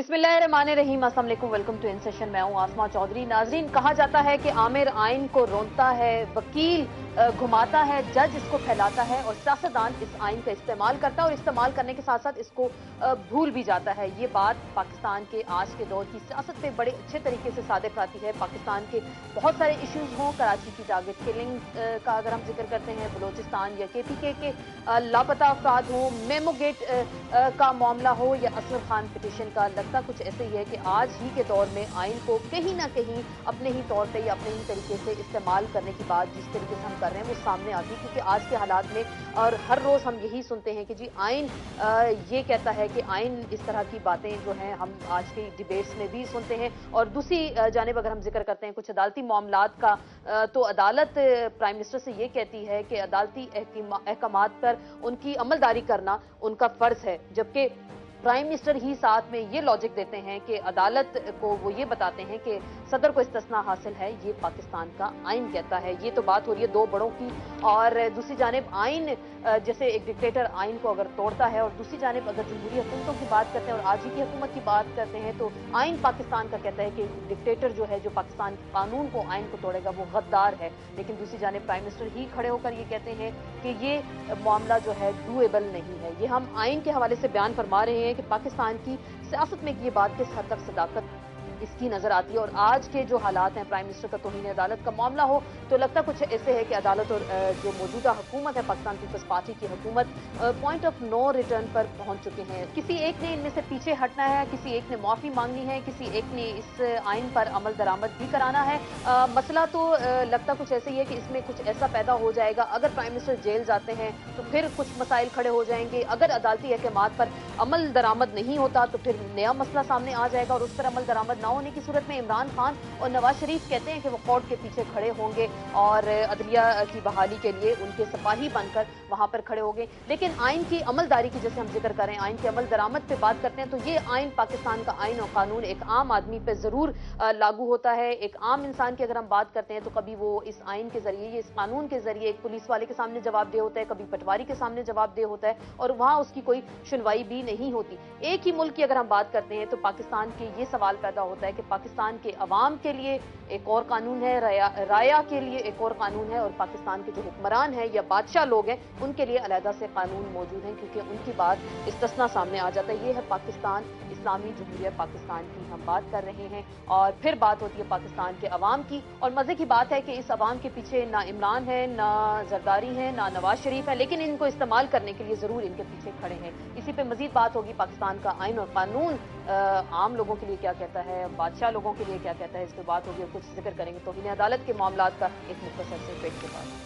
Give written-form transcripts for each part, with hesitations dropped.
बिस्मिल्लाहिर्रहमानिर्रहीम, अस्सलाम वालेकुम, वेलकम टू इन सेशन। मैं हूं आसमा चौधरी। नाजरीन, कहा जाता है कि आमिर आइन को रोनता है, वकील घुमाता है, जज इसको फैलाता है और सियासतदान इस आइन का इस्तेमाल करता है और इस्तेमाल करने के साथ साथ इसको भूल भी जाता है। ये बात पाकिस्तान के आज के दौर की सियासत पे बड़े अच्छे तरीके से सादिक आती है। पाकिस्तान के बहुत सारे इश्यूज हों, कराची की टारगेट किलिंग का अगर हम जिक्र करते हैं, बलोचिस्तान या KPK के लापता अफराद हों, मेमो गेट का मामला हो या असलम खान पिटीशन का, लगता कुछ ऐसे ही है कि आज ही के दौर में आइन को कहीं ना कहीं अपने ही तौर पे या अपने ही तरीके से इस्तेमाल करने की बात जिस तरीके से हम कर रहे हैं वो सामने आती है। क्योंकि आज के हालात में और हर रोज हम यही सुनते हैं कि जी आइन ये कहता है कि आइन इस तरह की बातें जो हैं हम आज की डिबेट्स में भी सुनते हैं। और दूसरी जानिब अगर हम जिक्र करते हैं कुछ अदालती मामलात का, तो अदालत प्राइम मिनिस्टर से ये कहती है कि अदालती अहकामात पर उनकी अमलदारी करना उनका फर्ज है, जबकि प्राइम मिनिस्टर ही साथ में ये लॉजिक देते हैं कि अदालत को वो ये बताते हैं कि सदर को इस्तिस्ना हासिल है, ये पाकिस्तान का आइन कहता है। ये तो बात हो रही है दो बड़ों की। और दूसरी जानिब आइन, जैसे एक डिक्टेटर आइन को अगर तोड़ता है, और दूसरी जानिब अगर जमहूरी हुकूमतों की बात करते हैं और आज ही की हुकूमत की बात करते हैं, तो आइन पाकिस्तान का कहता है कि डिक्टेटर जो है, जो पाकिस्तान के कानून को, आइन को तोड़ेगा, वो गद्दार है। लेकिन दूसरी जानिब प्राइम मिनिस्टर ही खड़े होकर ये कहते हैं कि ये मामला जो है डूएबल नहीं है। ये हम आइन के हवाले से बयान फरमा रहे हैं कि पाकिस्तान की सियासत में ये बात किस हद तक सदाकत इसकी नजर आती है। और आज के जो हालात हैं, प्राइम मिनिस्टर का तौहीन अदालत का मामला हो, तो लगता कुछ ऐसे है कि अदालत और जो मौजूदा हुकूमत है, पाकिस्तान पीपल्स पार्टी की हुकूमत, पॉइंट ऑफ नो रिटर्न पर पहुंच चुके हैं। किसी एक ने इनमें से पीछे हटना है, किसी एक ने माफी मांगनी है, किसी एक ने इस आइन पर अमल दरामद भी कराना है। मसला तो लगता कुछ ऐसे ही है कि इसमें कुछ ऐसा पैदा हो जाएगा, अगर प्राइम मिनिस्टर जेल जाते हैं तो फिर कुछ मसाइल खड़े हो जाएंगे, अगर अदालती अहकामात पर अमल दरामद नहीं होता तो फिर नया मसला सामने आ जाएगा, और उस पर अमल दरामद ना होने की सूरत में इमरान खान और नवाज शरीफ कहते हैं कि वो कोर्ट के पीछे खड़े होंगे और अदलिया की बहाली के लिए उनके सिपाही बनकर वहां पर खड़े होंगे। लेकिन आइन की अमलदारी की जैसे हम जिक्र करें, आइन की अमल दरामद पे बात करते हैं, तो ये आइन पाकिस्तान का आइन और कानून एक आम आदमी पे जरूर लागू होता है। एक आम इंसान की अगर हम बात करते हैं तो कभी वो इस आइन के जरिए, इस कानून के जरिए एक पुलिस वाले के सामने जवाबदेह होता है, कभी पटवारी के सामने जवाबदेह होता है, और वहां उसकी कोई सुनवाई भी नहीं होती। एक ही मुल्क की अगर हम बात करते हैं तो पाकिस्तान के ये सवाल पैदा होता है कि पाकिस्तान के अवाम के लिए एक और कानून है, राया के लिए एक और कानून है, और पाकिस्तान के जो हुक्मरान हैं या बादशाह लोग हैं उनके लिए अलहदा से कानून मौजूद हैं, क्योंकि उनकी बात इस्तिस्ना सामने आ जाता है। ये है पाकिस्तान, इस्लामी जमहूरिया पाकिस्तान की हम बात कर रहे हैं। और फिर बात होती है पाकिस्तान के अवाम की, और मजे की बात है कि इस अवाम के पीछे ना इमरान है, ना जरदारी है, ना नवाज शरीफ है, लेकिन इनको इस्तेमाल करने के लिए जरूर इनके पीछे खड़े हैं। इसी पे मजीद बात होगी, पाकिस्तान का आइन और कानून आम लोगों के लिए क्या कहता है, बादशाह लोगों के लिए क्या कहता है, इस पर बात होगी और कुछ जिक्र करेंगे तौहीन अदालत के मामलात का एक मुख्तसर से ब्रेक के बाद।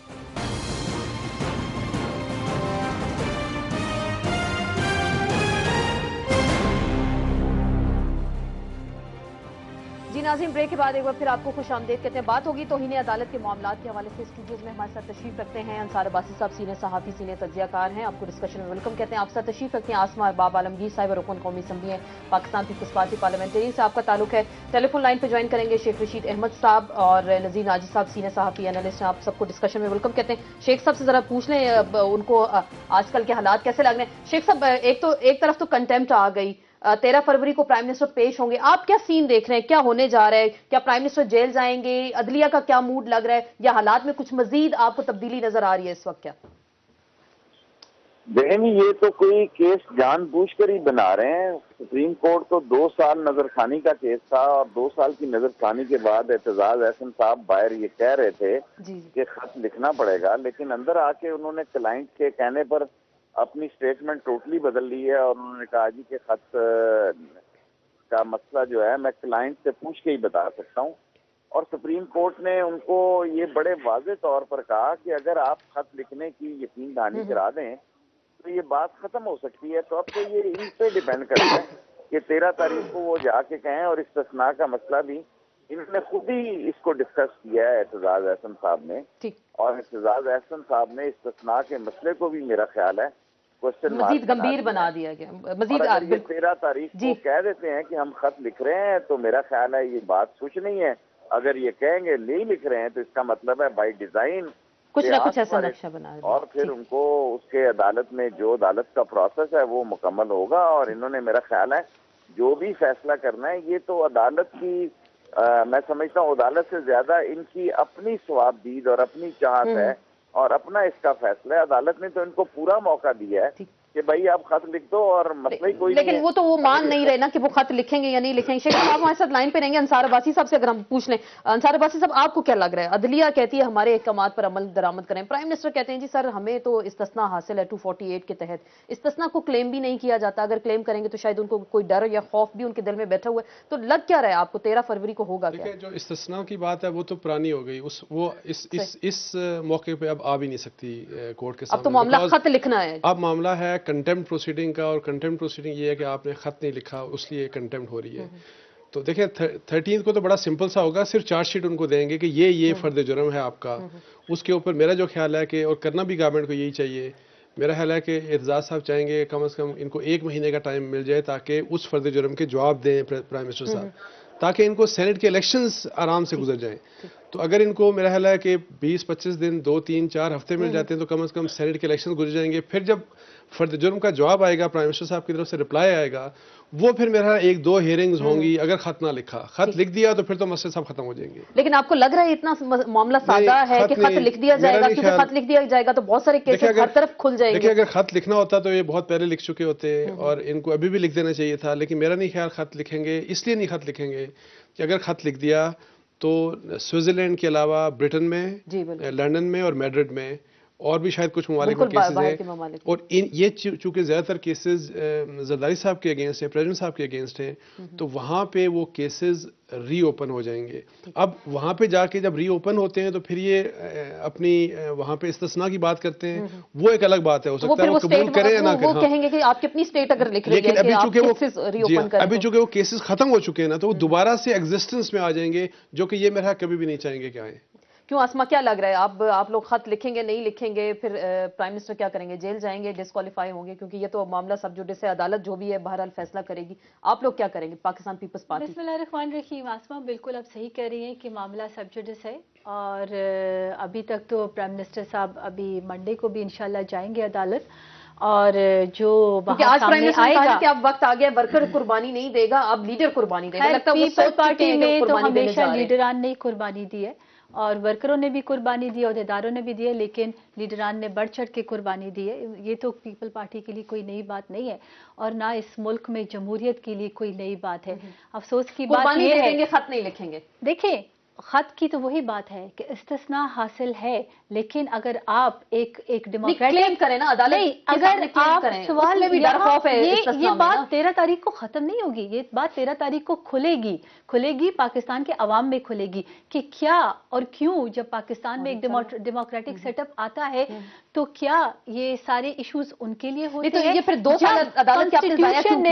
जी नाज़रीन, ब्रेक के बाद एक बार फिर आपको खुश आमदेद कहते हैं। बात होगी तौहीन अदालत के मामलात के हवाले से। स्टूडियोज में हमारे साथ तशरीफ रखते हैं अंसार अब्बासी साहब, सीनियर सहाफ़ी, सीनियर तज्ज़ियाकार हैं, आपको डिस्कशन में वेलकम कहते हैं। आप साथ तशरीफ रखते हैं आसमा अरबाब आलमगीर साहिब, रुकन कौमी असम्बली हैं, पाकिस्तान पीपल्स पार्टी पार्लियामेंटेरियन से आपका ताल्लुक है। टेलीफोन लाइन पर ज्वाइन करेंगे शेख रशीद अहमद साहब और नज़ीर नाजिर साहब, सीनियर सहाफ़ी एनालिस्ट हैं, आप सबको डिस्कशन में वेलकम कहते हैं। शेख साहब से जरा पूछ लें उनको आजकल के हालात कैसे लग रहे हैं। शेख साहब, एक तरफ तो कंटेम्प्ट आ गई, 13 फरवरी को प्राइम मिनिस्टर पेश होंगे, आप क्या सीन देख रहे हैं, क्या होने जा रहा है? क्या प्राइम मिनिस्टर जेल जाएंगे? अदलिया का क्या मूड लग रहा है, या हालात में कुछ मजीद आपको तब्दीली नजर आ रही है इस वक्त? क्या देखें, ये तो कोई केस जानबूझकर ही बना रहे हैं। सुप्रीम कोर्ट तो 2 साल नजरखानी का केस था, और 2 साल की नजरखानी के बाद एतजाज एहसन साहब बाहर ये कह रहे थे कि खत लिखना पड़ेगा, लेकिन अंदर आके उन्होंने क्लाइंट के कहने पर अपनी स्टेटमेंट टोटली बदल ली है, और उन्होंने कहा जी कि खत का मसला जो है मैं क्लाइंट से पूछ के ही बता सकता हूँ। और सुप्रीम कोर्ट ने उनको ये बड़े वाज़ेह तौर पर कहा कि अगर आप खत लिखने की यकीन दहानी करा दें तो ये बात खत्म हो सकती है। तो अब तो ये इन पे डिपेंड करता है कि 13 तारीख को वो जाके कहें। और इस्तिस्ना का मसला भी इन्होंने खुद ही इसको डिस्कस किया है एतजाज एहसन साहब ने, और एतजाज एहसन साहब ने इस्तिस्ना के मसले को भी मेरा ख्याल है क्वेश्चन मजीद गंभीर बना दिया गया। मजीद 13 तारीख को कह देते हैं कि हम खत लिख रहे हैं, तो मेरा ख्याल है ये बात कुछ नहीं है। अगर ये कहेंगे नहीं लिख रहे हैं तो इसका मतलब है बाई डिजाइन कुछ ना कुछ ऐसा नक्शा बना रहे हैं, और फिर उनको उसके अदालत में जो अदालत का प्रोसेस है वो मुकम्मल होगा। और इन्होंने मेरा ख्याल है جو بھی فیصلہ کرنا ہے یہ تو عدالت کی میں سمجھتا ہوں عدالت سے زیادہ ان کی اپنی ثوابدید اور اپنی چاہت ہے اور اپنا اس کا فیصلہ ہے. عدالت نے تو ان کو پورا موقع دیا ہے کہ بھائی آپ خط لکھ دو اور مسئلہ ہی کوئی نہیں ہے. لیکن وہ تو وہ مان نہیں رہے نا کہ وہ خط لکھیں گے یا نہیں لکھیں گے. شیخ صاحب ہمارے ساتھ لائن پہ رہیں گے. انصار عباسی صاحب سے اگر ہم پوچھ لیں, انصار عباسی صاحب آپ کو کیا لگ رہا ہے؟ عدلیہ کہتی ہے ہمارے احکامات پر عمل درآمد کریں, پرائم منسٹر کہتے ہیں جی سر ہمیں تو استثناء حاصل ہے 248 کے تحت, استثناء کو کلیم بھی نہیں کیا جاتا, اگر کلیم کریں گے تو شاید ان کو کوئی ڈر یا خوف بھی ان کے دل میں بیٹھا ہوا ہے. تو لگ کیا رہا ہے آپ کو 13 فروری کو ہوگا کیا؟ جو استثناء کی بات ہے وہ تو پرانی ہو گئی, وہ اس موقع پہ اب آ بھی نہیں سکتی کورٹ کے سامنے. اب تو معاملہ خط لکھنا ہے. اب معاملہ ہے کنٹمپٹ پروسیڈنگ کا, اور کنٹمپٹ پروسیڈنگ یہ ہے کہ آپ نے خط نہیں لکھا اس لیے کنٹمپٹ ہو رہی ہے. تو دیکھیں 13 کو تو بڑا سمپل سا ہوگا, صرف چارج شیٹ ان کو دیں گے کہ یہ فرد جرم ہے آپ کا. اس کے اوپر میرا جو خیال ہے کہ, اور کرنا بھی گورنمنٹ کو یہی چاہیے, میرا خیال ہے کہ اعتزاز صاحب چاہیں گے کم از کم ان کو 1 مہینے کا ٹائم مل جائے تاکہ اس فرد جرم کے جواب دیں پرائم منسٹر صاحب, تاکہ ان کو سینٹ کے الیکشنز آرام سے گزر جائیں. تو اگر ان کو میرا خیال ہے کہ 20-25 دن 2-3-4 ہفتے مل جاتے ہیں تو کم از کم سینٹ کے الیکشن گزر جائیں گے. پھر جب فرد جرم کا جواب آئے گا, پرائم منسٹر صاحب کی طرف سے رپلائی آئے گا, وہ پھر میرا 1-2 ہیئرنگز ہوں گی. اگر خط نہ لکھا, خط لکھ دیا تو پھر تو مسئلے سب ختم ہو جائیں گے. لیکن آپ کو لگ رہا ہے اتنا معاملہ سادہ ہے کہ خط لکھ دیا جائے گا؟ کیونکہ خط لکھ دیا جائے گا تو بہت سارے کیسز ہر طرف کھل جائیں گے. دیکھیں اگر خط لکھنا ہوتا تو یہ بہت پہلے لکھ چکے ہوتے اور ان کو ابھی بھی لکھ دینا چاہیے تھا. لیکن میرا نہیں خیال خط لکھیں گے, اس لیے نہیں خط لکھیں گے کہ اگر خط لکھ دیا تو سوئٹزرلینڈ کے علاوہ برٹن میں, لنڈن میں اور میڈرڈ میں اور بھی شاید کچھ ممالک میں کیسز ہیں, اور یہ چونکہ زیادہ تر کیسز زرداری صاحب کے اگینسٹ ہیں, پریزیڈنٹ صاحب کے اگینسٹ ہیں, تو وہاں پہ وہ کیسز ری اوپن ہو جائیں گے. اب وہاں پہ جا کے جب ری اوپن ہوتے ہیں تو پھر یہ اپنی وہاں پہ استثناء کی بات کرتے ہیں, وہ ایک الگ بات ہے, ہو سکتا ہے وہ قبول کریں یا نہ کریں. وہ کہیں گے کہ آپ کی اپنی اسٹیٹ اگر لکھ رہی ہے, لیکن ابھی چونکہ وہ کیسز ختم ہو چکے ہیں نا, تو وہ دوبارہ سے ایگزسٹنس میں آ جائیں گے, جو کہ یہ میرا کبھی بھی نہیں چاہیں گے کہ آئیں. کیوں آسما کیا لگ رہا ہے؟ آپ لوگ خط لکھیں گے نہیں لکھیں گے, پھر پرائم منسٹر کیا کریں گے؟ جیل جائیں گے, ڈسکوالیفائی ہوں گے؟ کیونکہ یہ تو معاملہ سب جوڈس ہے, عدالت جو بھی ہے بہرحال فیصلہ کرے گی. آپ لوگ کیا کریں گے پاکستان پیپلز پارٹی؟ بسم اللہ الرحمن الرحیم. آسما بالکل آپ صحیح کہہ رہی ہیں کہ معاملہ سب جوڈس ہے, اور ابھی تک تو پرائم منسٹر صاحب ابھی منڈے کو بھی انشاءاللہ جائیں گے عدالت, اور جو وہاں سامنے آئے گا پیپل پارٹی میں تو ہمیشہ لیڈران نے قربانی دی ہے, اور ورکروں نے بھی قربانی دی, عہدیداروں نے بھی دی ہے, لیکن لیڈران نے بڑھ چڑھ کے قربانی دی ہے. یہ تو پیپل پارٹی کے لیے کوئی نئی بات نہیں ہے, اور نہ اس ملک میں جمہوریت کے لیے کوئی نئی بات ہے. افسوس کی بات یہ ہے, خط نہیں لکھیں گے. دیکھیں خط کی تو وہی بات ہے کہ استثناء حاصل ہے, لیکن اگر آپ ایک ڈیموکریٹک کریں نا عدالت, اگر آپ سوال یہ بات 13 تاریخ کو ختم نہیں ہوگی, یہ بات 13 تاریخ کو کھلے گی پاکستان کے عوام میں کھلے گی کہ کیا اور کیوں جب پاکستان میں ایک ڈیموکریٹک سیٹ اپ آتا ہے تو کیا یہ سارے ایشوز ان کے لیے ہوتے ہیں. یہ پھر 2 سال عدالت کانسٹیٹیوشن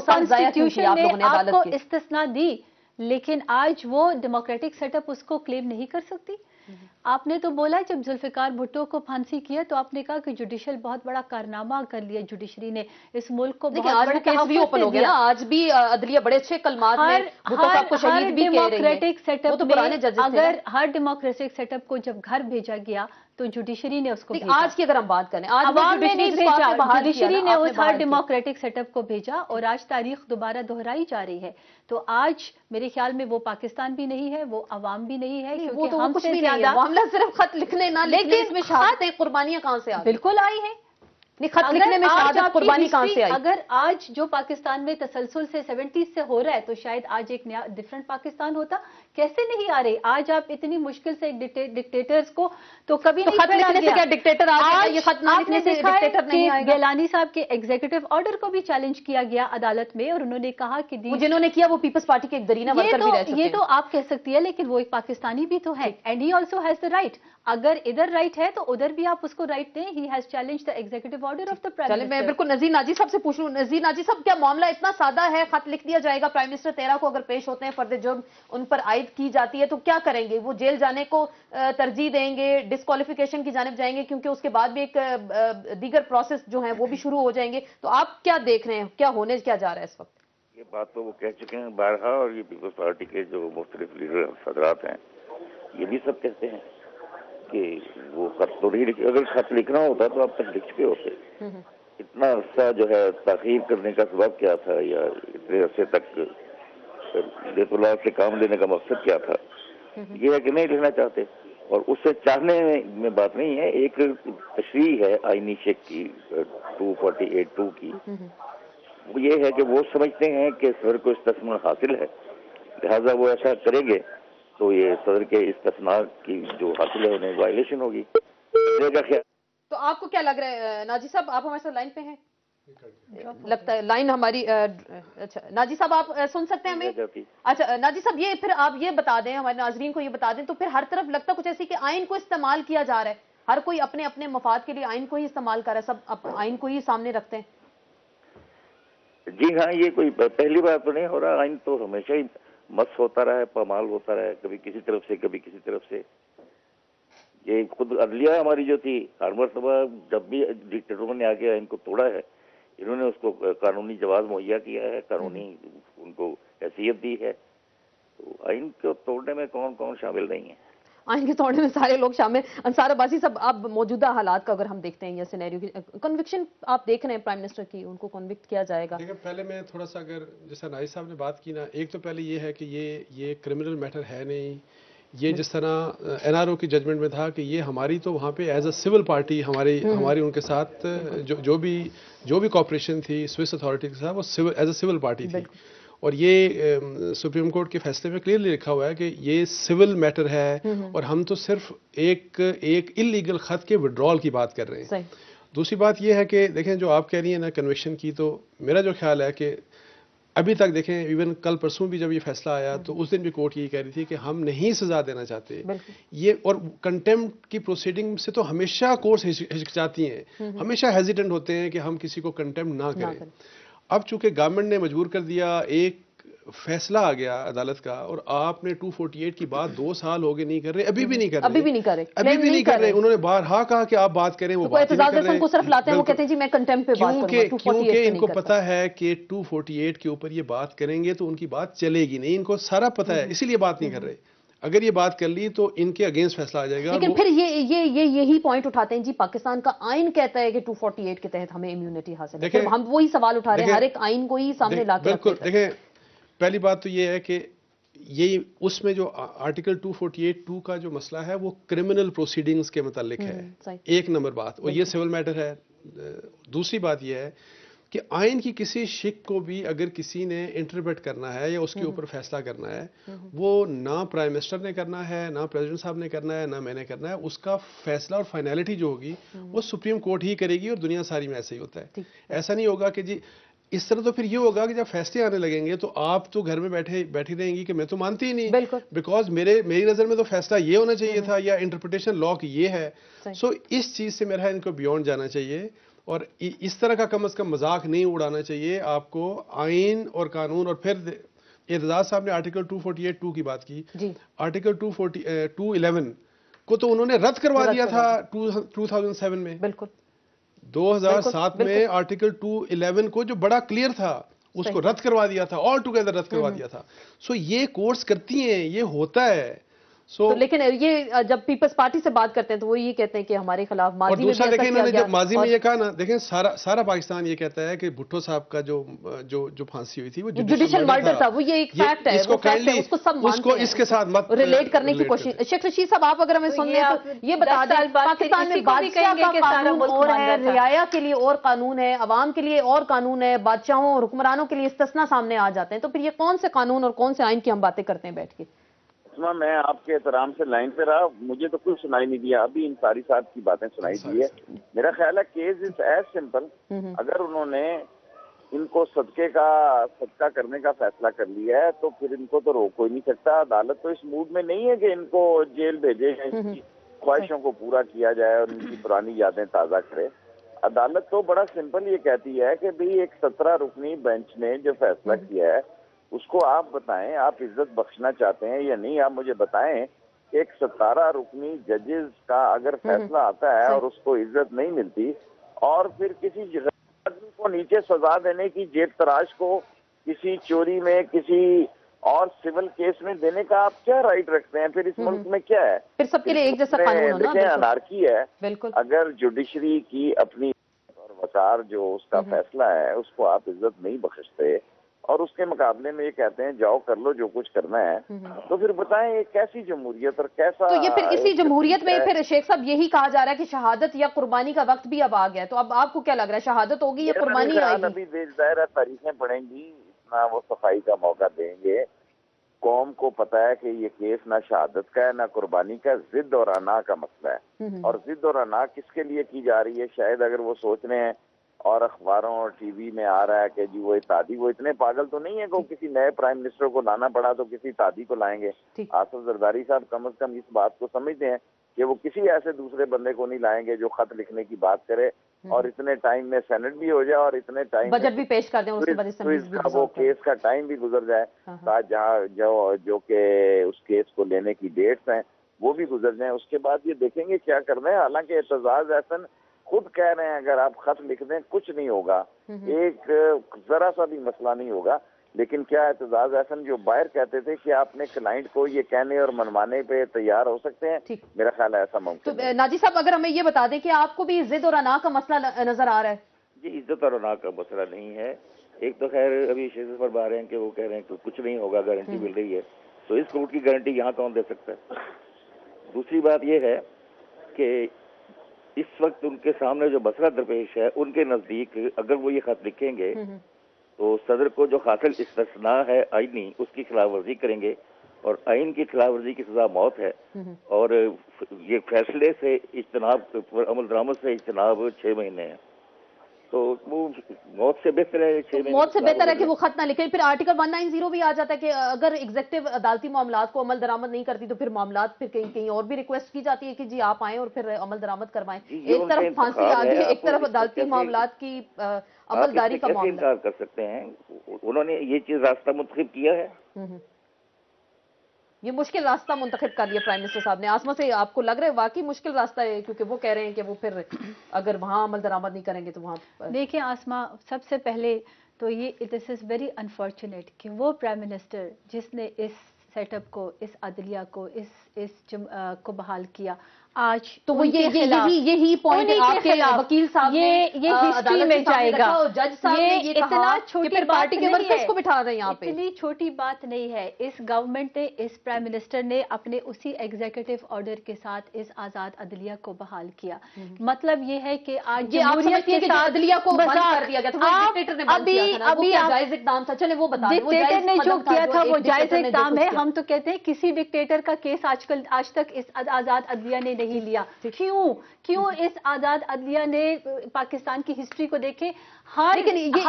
نے آپ کو استثناء دی, لیکن آج وہ ڈیموکریٹک سیٹ اپ اس کو کلیم نہیں کر سکتی. آپ نے تو بولا جب ذوالفقار بھٹو کو پھانسی کیا تو آپ نے کہا کہ جوڈیشل بہت بڑا کارنامہ کر لیا جوڈیشری نے, اس ملک کو بہت بڑا تحفظ دیا. آج بھی عدلیہ بڑے اچھے کلمات میں بھٹو صاحب کو شہید بھی کہہ رہی ہے. ڈیموکریٹک سیٹ اپ میں اگر ہر ڈیموکریٹک سیٹ اپ کو جب گھر بھیجا گیا تو جوڈیشری نے اس کو بھیجا. آج کی اگر ہم بات کریں, عوام نے نہیں بھیجا, جوڈیشری نے اس ہر ڈیموکریٹک سیٹ اپ کو بھیجا, اور آج تاریخ دوبارہ دہرائی جا رہی ہے. تو آج میرے خیال میں وہ پاکستان بھی نہیں ہے, وہ عوام بھی نہیں ہے, کیونکہ ہم سے زیادہ معاملہ صرف خط لکھنے نہ لکھنے, اس میں شہادتیں قربانیاں کہاں سے آئی؟ بالکل آئی ہیں. خط لکھنے میں شہادت قربانی کہاں سے آئی؟ اگر آج جو پاکستان میں تسلسل سے 70s سے ہو رہا ہے تو شاید آج ایک نیا ڈیفرنٹ پاکستان ہوتا. کیسے نہیں آ رہی؟ آج آپ اتنی مشکل سے ڈکٹیٹرز کو تو کبھی نہیں خط لکھنے سے کیا ڈکٹیٹر آ گیا؟ یہ خط نہ لکھنے سے ڈکٹیٹر نہیں آئے گا. گیلانی صاحب کے ایگزیکٹو آرڈر کو بھی چیلنج کیا گیا عدالت میں, اور انہوں نے کہا کہ جنہوں نے کیا وہ پیپلز پارٹی کے ایک درینہ ورکر بھی رہ چکے ہیں. یہ تو آپ کہہ سکتی ہے, لیکن وہ ایک پاکستانی بھی تو ہے, and he also has the right. اگر ادھر رائٹ ہے تو ادھر بھی آپ اس کو رائٹ دیں. He has challenge the executive order of the prime minister. میں بالکل نذیر ناجی صاحب سے پوچھ لوں. نذیر ناجی صاحب, کیا معاملہ اتنا سادہ ہے؟ خط لکھ دیا جائے گا, پرائم منسٹر 13 کو اگر پیش ہوتے ہیں, فرد جرم ان پر عائد کی جاتی ہے تو کیا کریں گے؟ وہ جیل جانے کو ترجیح دیں گے, ڈسکوالیفیکیشن کی جانب جائیں گے, کیونکہ اس کے بعد بھی ایک دیگر پروسیس جو ہیں وہ بھی شروع ہو جائیں گے. تو آپ کیا دیکھ رہے ہیں, کیا ہونے کیا جا رہا ہے اس وقت؟ یہ بات تو وہ کہہ چکے ہیں بارہا, اور یہ پیپلز پارٹی کے جو مختلف لیڈر حضرات ہیں یہ بھی سب کہتے ہیں کہ وہ خط تو نہیں لکھے. اگر خط لکھنا ہوتا تو اب تک لکھ چکے ہوتے. اتنا عرصہ جو ہے تاخیر کرنے کا سبب کیا تھا، یا اتنے عرصے تک بیت اللہ سے کام لینے کا مقصد کیا تھا؟ یہ ہے کہ نہیں لینا چاہتے، اور اس سے چاہنے میں بات نہیں ہے. ایک تشریح ہے آئینی شک کی 248(2) کی، وہ یہ ہے کہ وہ سمجھتے ہیں کہ صدر کو استثناء حاصل ہے، لہذا وہ ایسا کریں گے تو یہ صدر کے استثناء کی جو حاصل ہے انہیں وائلیشن ہوگی. تو آپ کو کیا لگ رہا ہے ناجی صاحب، آپ ہمارے ساتھ لائن پہ ہیں؟ لگتا ہے لائن ہماری اچھا ناجی صاحب آپ سن سکتے ہیں ہمیں؟ اچھا ناجی صاحب یہ پھر آپ یہ بتا دیں، ہمارے ناظرین کو یہ بتا دیں، تو پھر ہر طرف لگتا کچھ ایسی کہ آئین کو استعمال کیا جا رہا ہے، ہر کوئی اپنے اپنے مفاد کے لیے آئین کو ہی استعمال کر رہا ہے، سب آئین کو ہی سامنے رکھتے ہیں. جی ہاں، یہ کوئی پہلی بات تو نہیں ہو رہا. آئین تو ہمیشہ ہی مس ہوتا رہا ہے، پامال ہوتا رہا ہے، کبھی کسی طرف سے کبھی کسی طرف سے. یہ خود عدلیہ ہماری جو تھی ہر مرتبہ جب بھی ڈکٹیٹروں نے آگے آئین کو توڑا ہے، انہوں نے اس کو قانونی جواز مہیا کیا ہے، قانونی ان کو حیثیت دی ہے. تو آئین کو توڑنے میں کون کون شامل نہیں ہے؟ آئین کے توڑنے میں سارے لوگ شامل. انصار عباسی صاحب، اب موجودہ حالات کا اگر ہم دیکھتے ہیں یا سینیریو کی کنوکشن آپ دیکھ رہے ہیں پرائم منسٹر کی، ان کو کنوکٹ کیا جائے گا. لیکن پہلے میں تھوڑا سا اگر جیسا نائب صاحب نے بات کی نا، ایک تو پہلے یہ ہے کہ یہ کرمنل میٹر ہے نہیں. یہ جس طرح این آر او کی ججمنٹ میں تھا کہ یہ ہماری تو وہاں پہ ایز اے سول پارٹی ہماری ان کے ساتھ جو بھی کوآپریشن تھی سوئس اتھارٹی کے ساتھ، وہ ایز اے سول پارٹی تھی. اور یہ سپریم کورٹ کے فیصلے میں کلیئرلی لکھا ہوا ہے کہ یہ سول میٹر ہے، اور ہم تو صرف ایک انلیگل خط کے وڈرال کی بات کر رہے ہیں. دوسری بات یہ ہے کہ دیکھیں جو آپ کہہ رہی ہیں نا کنوکشن کی، تو میرا جو خیال ہے کہ ابھی تک دیکھیں ایون کل پرسوں بھی جب یہ فیصلہ آیا تو اس دن بھی کورٹ یہی کہہ رہی تھی کہ ہم نہیں سزا دینا چاہتے یہ. اور کنٹیمپٹ کی پروسیڈنگ سے تو ہمیشہ کورٹس ہچکچاتی ہیں، ہمیشہ ہیزیٹنٹ ہوتے ہیں کہ ہم کسی کو کنٹیمپٹ نہ کریں. اب چونکہ گورنمنٹ نے مجبور کر دیا، ایک فیصلہ آ گیا عدالت کا، اور آپ نے 248 کی بات 2 سال ہو گئے نہیں کر رہے، ابھی بھی نہیں کر رہے. انہوں نے بارہا کہا کہ آپ بات کریں، وہ بات نہیں کر رہے. کو صرف لاتے ہیں، وہ کہتے ہیں جی میں کنٹیمپٹ پہ بات کروں گا. کیونکہ ان کو پتا ہے کہ 248 کے اوپر یہ بات کریں گے تو ان کی بات چلے گی نہیں، ان کو سارا پتا ہے، اسی لیے بات نہیں کر رہے. اگر یہ بات کر لی تو ان کے اگینسٹ فیصلہ آ جائے گا. لیکن پھر یہی پوائنٹ اٹھاتے ہیں جی پاکستان کا آئین کہتا ہے کہ 248 کے تحت ہمیں امیونٹی حاصل ہے. ہم وہی سوال اٹھا رہے ہیں، ہر ایک آئین کو ہی سامنے لا کے. بالکل. دیکھیں پہلی بات تو یہ ہے کہ یہ اس میں جو آرٹیکل 248(2) کا جو مسئلہ ہے وہ کرمنل پروسیڈنگز کے متعلق ہے، ایک نمبر بات، اور یہ سول میٹر ہے. دوسری بات یہ ہے کہ آئین کی کسی شک کو بھی اگر کسی نے انٹرپریٹ کرنا ہے یا اس کے اوپر فیصلہ کرنا ہے، وہ نہ پرائم منسٹر نے کرنا ہے، نہ پریزیڈنٹ صاحب نے کرنا ہے، نہ میں نے کرنا ہے. اس کا فیصلہ اور فائنلٹی جو ہوگی وہ سپریم کورٹ ہی کرے گی، اور دنیا ساری میں ایسا ہی ہوتا ہے. ایسا نہیں ہوگا کہ جی اس طرح. تو پھر یہ ہوگا کہ جب فیصلے آنے لگیں گے تو آپ تو گھر میں بیٹھی رہیں گی کہ میں تو مانتی ہی نہیں، بیکاز میری نظر میں تو فیصلہ یہ ہونا چاہیے تھا، یا انٹرپریٹیشن لا کی یہ ہے. سو اس چیز سے میرا ان کو بیونڈ جانا چاہیے، اور اس طرح کا کم از کم مذاق نہیں اڑانا چاہیے. آپ کو آئین اور قانون. اور پھر اعتزاز صاحب نے آرٹیکل 248(2) کی بات کی. آرٹیکل 211 کو تو انہوں نے رد کروا دیا تھا 2007 میں. بالکل 2007 میں آرٹیکل 211 کو جو بڑا کلیئر تھا اس کو رد کروا دیا تھا، آل ٹوگیدر رد کروا دیا تھا. سو یہ کورٹس کرتی ہیں، یہ ہوتا ہے. لیکن یہ جب پیپلز پارٹی سے بات کرتے ہیں تو وہ یہ کہتے ہیں کہ ہمارے خلاف ماضی میں. اور دوسرا دیکھیں انہوں نے جب ماضی میں یہ کہا نا، دیکھیں سارا پاکستان یہ کہتا ہے کہ بھٹو صاحب کا جو پھانسی ہوئی تھی وہ جوڈیشل مرڈر تھا. وہ یہ ایک فیکٹ ہے، اس کو سب مانتے ہیں، اس کے ساتھ مت ریلیٹ کرنے کی کوشش. شیخ رشید صاحب آپ اگر ہمیں سن لیں تو یہ بتا دیں پاکستان میں بادشاہ کا قانون اور ہے، رعایا کے لیے اور قانون ہے، عوام کے لیے اور قانون ہے، بادشاہوں اور حکمرانوں کے لیے استثنا سامنے آ جاتے ہیں. تو پھر یہ کون سے قانون اور کون سے آئین کی ہم باتیں کرتے ہیں بیٹھ کے؟ میں آپ کے احترام سے لائن پہ رہا، مجھے تو کچھ سنائی نہیں دیا، ابھی انصاری صاحب کی باتیں سنائی دی ہے. میرا خیال ہے کیس از ایز سمپل. اگر انہوں نے ان کو صدقہ کرنے کا فیصلہ کر لیا ہے تو پھر ان کو تو روک کوئی نہیں سکتا. عدالت تو اس موڈ میں نہیں ہے کہ ان کو جیل بھیجے، ان کی خواہشوں کو پورا کیا جائے اور ان کی پرانی یادیں تازہ کرے. عدالت تو بڑا سمپل یہ کہتی ہے کہ بھئی ایک 17 رکنی بینچ نے جو فیصلہ کیا ہے اس کو آپ بتائیں، آپ عزت بخشنا چاہتے ہیں یا نہیں. آپ مجھے بتائیں کہ ایک 17 رکنی ججز کا اگر فیصلہ آتا ہے اور اس کو عزت نہیں ملتی، اور پھر کسی آدمی کو نیچے سزا دینے کی جیب تراش کو کسی چوری میں کسی اور سول کیس میں دینے کا آپ کیا رائٹ رکھتے ہیں؟ پھر اس ملک میں کیا ہے؟ پھر سب کے لیے ایک جیسا قانون ہونا. دیکھیں انارکی ہے. اگر جوڈیشری کی اپنی وقار جو اس کا فیصلہ ہے اس کو آپ عزت نہیں بخشتے اور اس کے مقابلے میں یہ کہتے ہیں جاؤ کر لو جو کچھ کرنا ہے، تو پھر بتائیں یہ کیسی جمہوریت اور کیسا؟ تو یہ پھر اسی جمہوریت میں پھر شیخ صاحب یہی کہا جا رہا ہے کہ شہادت یا قربانی کا وقت بھی اب آ گیا ہے، تو اب آپ کو کیا لگ رہا ہے شہادت ہوگی یا قربانی آئے گی؟ ابھی ظاہر تاریخیں پڑھیں گی، اتنا وہ صفائی کا موقع دیں گے. قوم کو پتا ہے کہ یہ کیس نہ شہادت کا ہے نہ قربانی کا، ضد اور انا کا مسئلہ ہے. اور ضد اور انا کس کے لیے کی جا رہی ہے؟ شاید اگر وہ سوچ رہے ہیں اور اخباروں اور ٹی وی میں آ رہا ہے کہ جی وہ اتحادی، وہ اتنے پاگل تو نہیں ہے کہ کسی نئے پرائم منسٹر کو لانا پڑا تو کسی اتحادی کو لائیں گے. آصف زرداری صاحب کم از کم اس بات کو سمجھتے ہیں کہ وہ کسی ایسے دوسرے بندے کو نہیں لائیں گے جو خط لکھنے کی بات کرے اور اتنے ٹائم میں سینٹ بھی ہو جائے اور اتنے ٹائم بجٹ بھی پیش کر دیں، اس کے بعد وہ کیس کا ٹائم بھی گزر جائے، جہاں جو کہ اس کیس کو لینے کی ڈیٹس ہیں وہ بھی گزر جائیں. اس کے بعد یہ دیکھیں گے کیا کرنا ہے. حالانکہ اعتزاز احسن خود کہہ رہے ہیں اگر آپ خط لکھ دیں کچھ نہیں ہوگا، ایک ذرا سا بھی مسئلہ نہیں ہوگا. لیکن کیا اعتزاز احسن جو باہر کہتے تھے کہ آپ نے کلائنٹ کو یہ کہنے اور منوانے پہ تیار ہو سکتے ہیں؟ میرا خیال ہے ایسا ممکن ہے. ناجی صاحب اگر ہمیں یہ بتا دیں کہ آپ کو بھی ضد اور انا کا مسئلہ نظر آ رہا ہے؟ جی عزت اور انا کا مسئلہ نہیں ہے. ایک تو خیر ابھی شیخ پر بات رہے ہیں کہ وہ کہہ رہے ہیں کہ کچھ نہیں ہوگا، گارنٹی مل رہی ہے، تو اس کورٹ کی گارنٹی یہاں کون دے سکتا ہے؟ دوسری بات یہ ہے کہ اس وقت ان کے سامنے جو مسئلہ درپیش ہے ان کے نزدیک اگر وہ یہ خط لکھیں گے تو صدر کو جو حاصل استثناء ہے آئینی اس کی خلاف ورزی کریں گے اور آئین کی خلاف ورزی کی سزا موت ہے. اور یہ فیصلے سے اجتناب، عمل درآمد سے اجتناب 6 مہینے ہیں. تو وہ موت سے بہتر ہے 6 مہینے، موت سے بہتر ہے کہ وہ خط نہ لکھیں. پھر آرٹیکل 190 بھی آ جاتا ہے کہ اگر ایگزیکٹو عدالتی معاملات کو عمل درآمد نہیں کرتی تو پھر معاملات پھر کہیں اور بھی ریکویسٹ کی جاتی ہے کہ جی آپ آئیں اور پھر عمل درآمد کروائیں. ایک طرف پھانسی آ گئی، ایک طرف عدالتی معاملات کی عملداری کا معاملہ. انکار کر سکتے ہیں، انہوں نے یہ چیز راستہ منتخب کیا ہے. یہ مشکل راستہ منتخب کر لیا پرائم منسٹر صاحب نے. آسما سے آپ کو لگ رہا ہے واقعی مشکل راستہ ہے کیونکہ وہ کہہ رہے ہیں کہ وہ پھر اگر وہاں عمل درآمد نہیں کریں گے تو وہاں دیکھیں آسما، سب سے پہلے تو یہ دس از ویری انفارچونیٹ کہ وہ پرائم منسٹر جس نے اس سیٹ اپ کو، اس عدلیہ کو، اس کو بحال کیا، آج تو وہ یہی پوائنٹ آپ کے وکیل صاحب نے یہ ہسٹری میں جائے گا. جج صاحب نے یہ کہا کہ پھر پارٹی کے ورکرز کو بٹھا رہے ہیں یہاں پہ. اتنی چھوٹی بات نہیں ہے. اس گورنمنٹ نے، اس پرائم منسٹر نے اپنے اسی ایگزیکٹو آرڈر کے ساتھ اس آزاد عدلیہ کو بحال کیا. مطلب یہ ہے کہ آج جمہوریت کے ساتھ عدلیہ کو بند کر دیا گیا تھا، وہ ڈکٹیٹر نے بند کیا تھا نا، وہ کیا جائز اقدام تھا؟ چلے وہ بتا دیں، ڈکٹیٹر نے جو کیا تھا وہ جائز اقدام ہے. ہم تو کہتے ہیں کسی ڈکٹیٹر کا کیس آج تک اس آزاد عدلیہ نے نہیں لیا. کیوں اس آزاد عدلیہ نے پاکستان کی ہسٹری کو دیکھے، ہر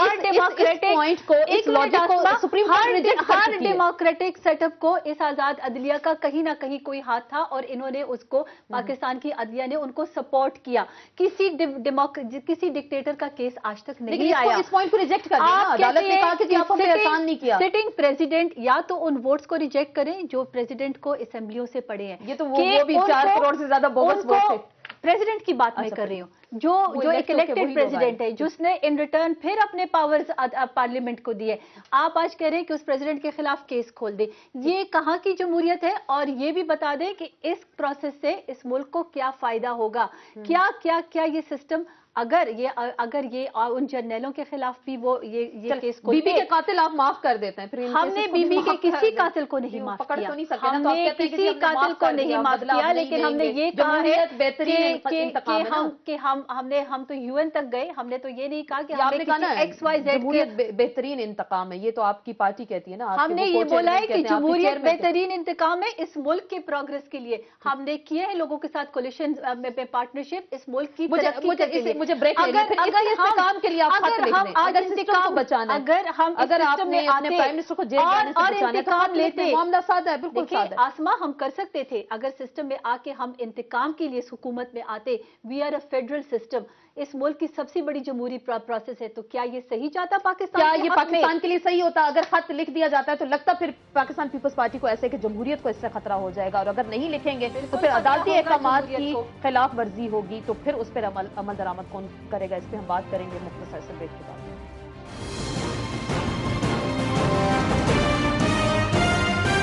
ڈیموکریٹک سیٹ اپ کو اس آزاد عدلیہ کا کہیں نہ کہیں کوئی ہاتھ تھا اور انہوں نے اس کو، پاکستان کی عدلیہ نے ان کو سپورٹ کیا. کسی ڈکٹیٹر کا کیس آج تک نہیں آیا. اس پوائنٹ کو ریجیکٹ کر دیا، عدالت نے کہا کہ آپ نے احسان نہیں کیا. سٹنگ پریزیڈنٹ یا تو ان ووٹس کو ریجیکٹ کریں جو پریزیڈنٹ کو اسمبلیوں سے پڑے ہیں. یہ تو وہ بھی 4 کروڑ سے زیادہ بوگس ووٹ تھے. پریزیڈنٹ کی بات میں کر رہی ہوں، جو ایک الیکٹڈ پریزیڈنٹ ہے جس نے ان ریٹرن پھر اپنے پاورز پارلیمنٹ کو دیے. آپ آج کہہ رہے ہیں کہ اس پریزیڈنٹ کے خلاف کیس کھول دے. یہ کہاں کی جمہوریت ہے؟ اور یہ بھی بتا دیں کہ اس پروسیس سے اس ملک کو کیا فائدہ ہوگا. کیا یہ سسٹم اگر یہ ان جرنیلوں کے خلاف بھی وہ یہ کیس کو، بی بی کے قاتل آپ معاف کر دیتے ہیں، پھر ہم نے بی بی کے کسی قاتل کو نہیں معاف کیا. ہم نے کسی قاتل کو نہیں معاف کیا، لیکن ہم نے یہ کہا ہے کہ ہم تو یو این تک گئے. ہم نے تو یہ نہیں کہا کہ ہم نے کسی ایکس وائی زیڈ جمہوریت بہترین انتقام ہے. یہ تو آپ کی پارٹی کہتی ہے نا. ہم نے یہ بولا ہے کہ جمہوریت بہترین انتقام ہے اس ملک کے پروگریس کے لیے. ہم نے کیے ہیں لوگوں کے ساتھ کولیشن میں پارٹنرشپ اس ملک کی ترقی کے لیے. مجھے بریک لینا ہے. اگر اس کام کے لیے آپ خط لکھ دیں، اگر سسٹم کو بچانا ہے، اگر آپ نے اپنے پرائم منسٹر کو جیل جانے سے بچانا ہے تو خط لکھ دیں. معاملہ سادہ ہے، بالکل سادہ ہے. آسما ہم کر سکتے تھے اگر سسٹم میں آ کے ہم انتقام کے لیے حکومت میں آتے. We are a federal system. اس ملک کی سب سے بڑی جمہوری پروسیس ہے. تو کیا یہ صحیح چاہتا پاکستان؟ کیا یہ پاکستان کے لیے صحیح ہوتا؟ اگر خط لکھ دیا جاتا ہے تو لگتا پھر پاکستان پیپلز پارٹی کو ایسے کہ جمہوریت کو اس سے خطرہ ہو جائے گا، اور اگر نہیں لکھیں گے تو پھر عدالتی احکامات کی خلاف ورزی ہوگی تو پھر اس پر عمل درآمد کون کرے گا؟ اس پہ ہم بات کریں گے مختصر سے بریک کے بعد.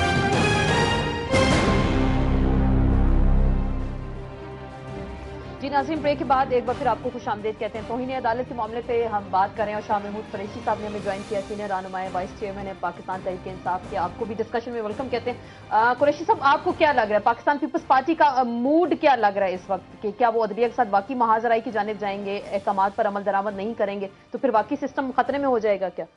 جی नाज़रीन, ब्रेक के बाद एक बार फिर आपको खुश आमदीद कहते हैं। तौहीन अदालत के मामले पे हम बात कर रहे हैं और शाह महमूद कुरैशी साहब ने हमें ज्वाइन किया, सीनियर रहनुमाए वाइस चेयरमैन है पाकिस्तान तहरीक इंसाफ के। आपको भी डिस्कशन में वेलकम कहते हैं। कुरैशी साहब, आपको क्या लग रहा है, पाकिस्तान पीपल्स पार्टी का मूड क्या लग रहा है इस वक्त कि क्या वो अदलिया के साथ बाकी महाजराई की जानिब जाएंगे, अहकामात पर अमल दरामद नहीं करेंगे तो फिर बाकी सिस्टम खतरे में हो जाएगा क्या?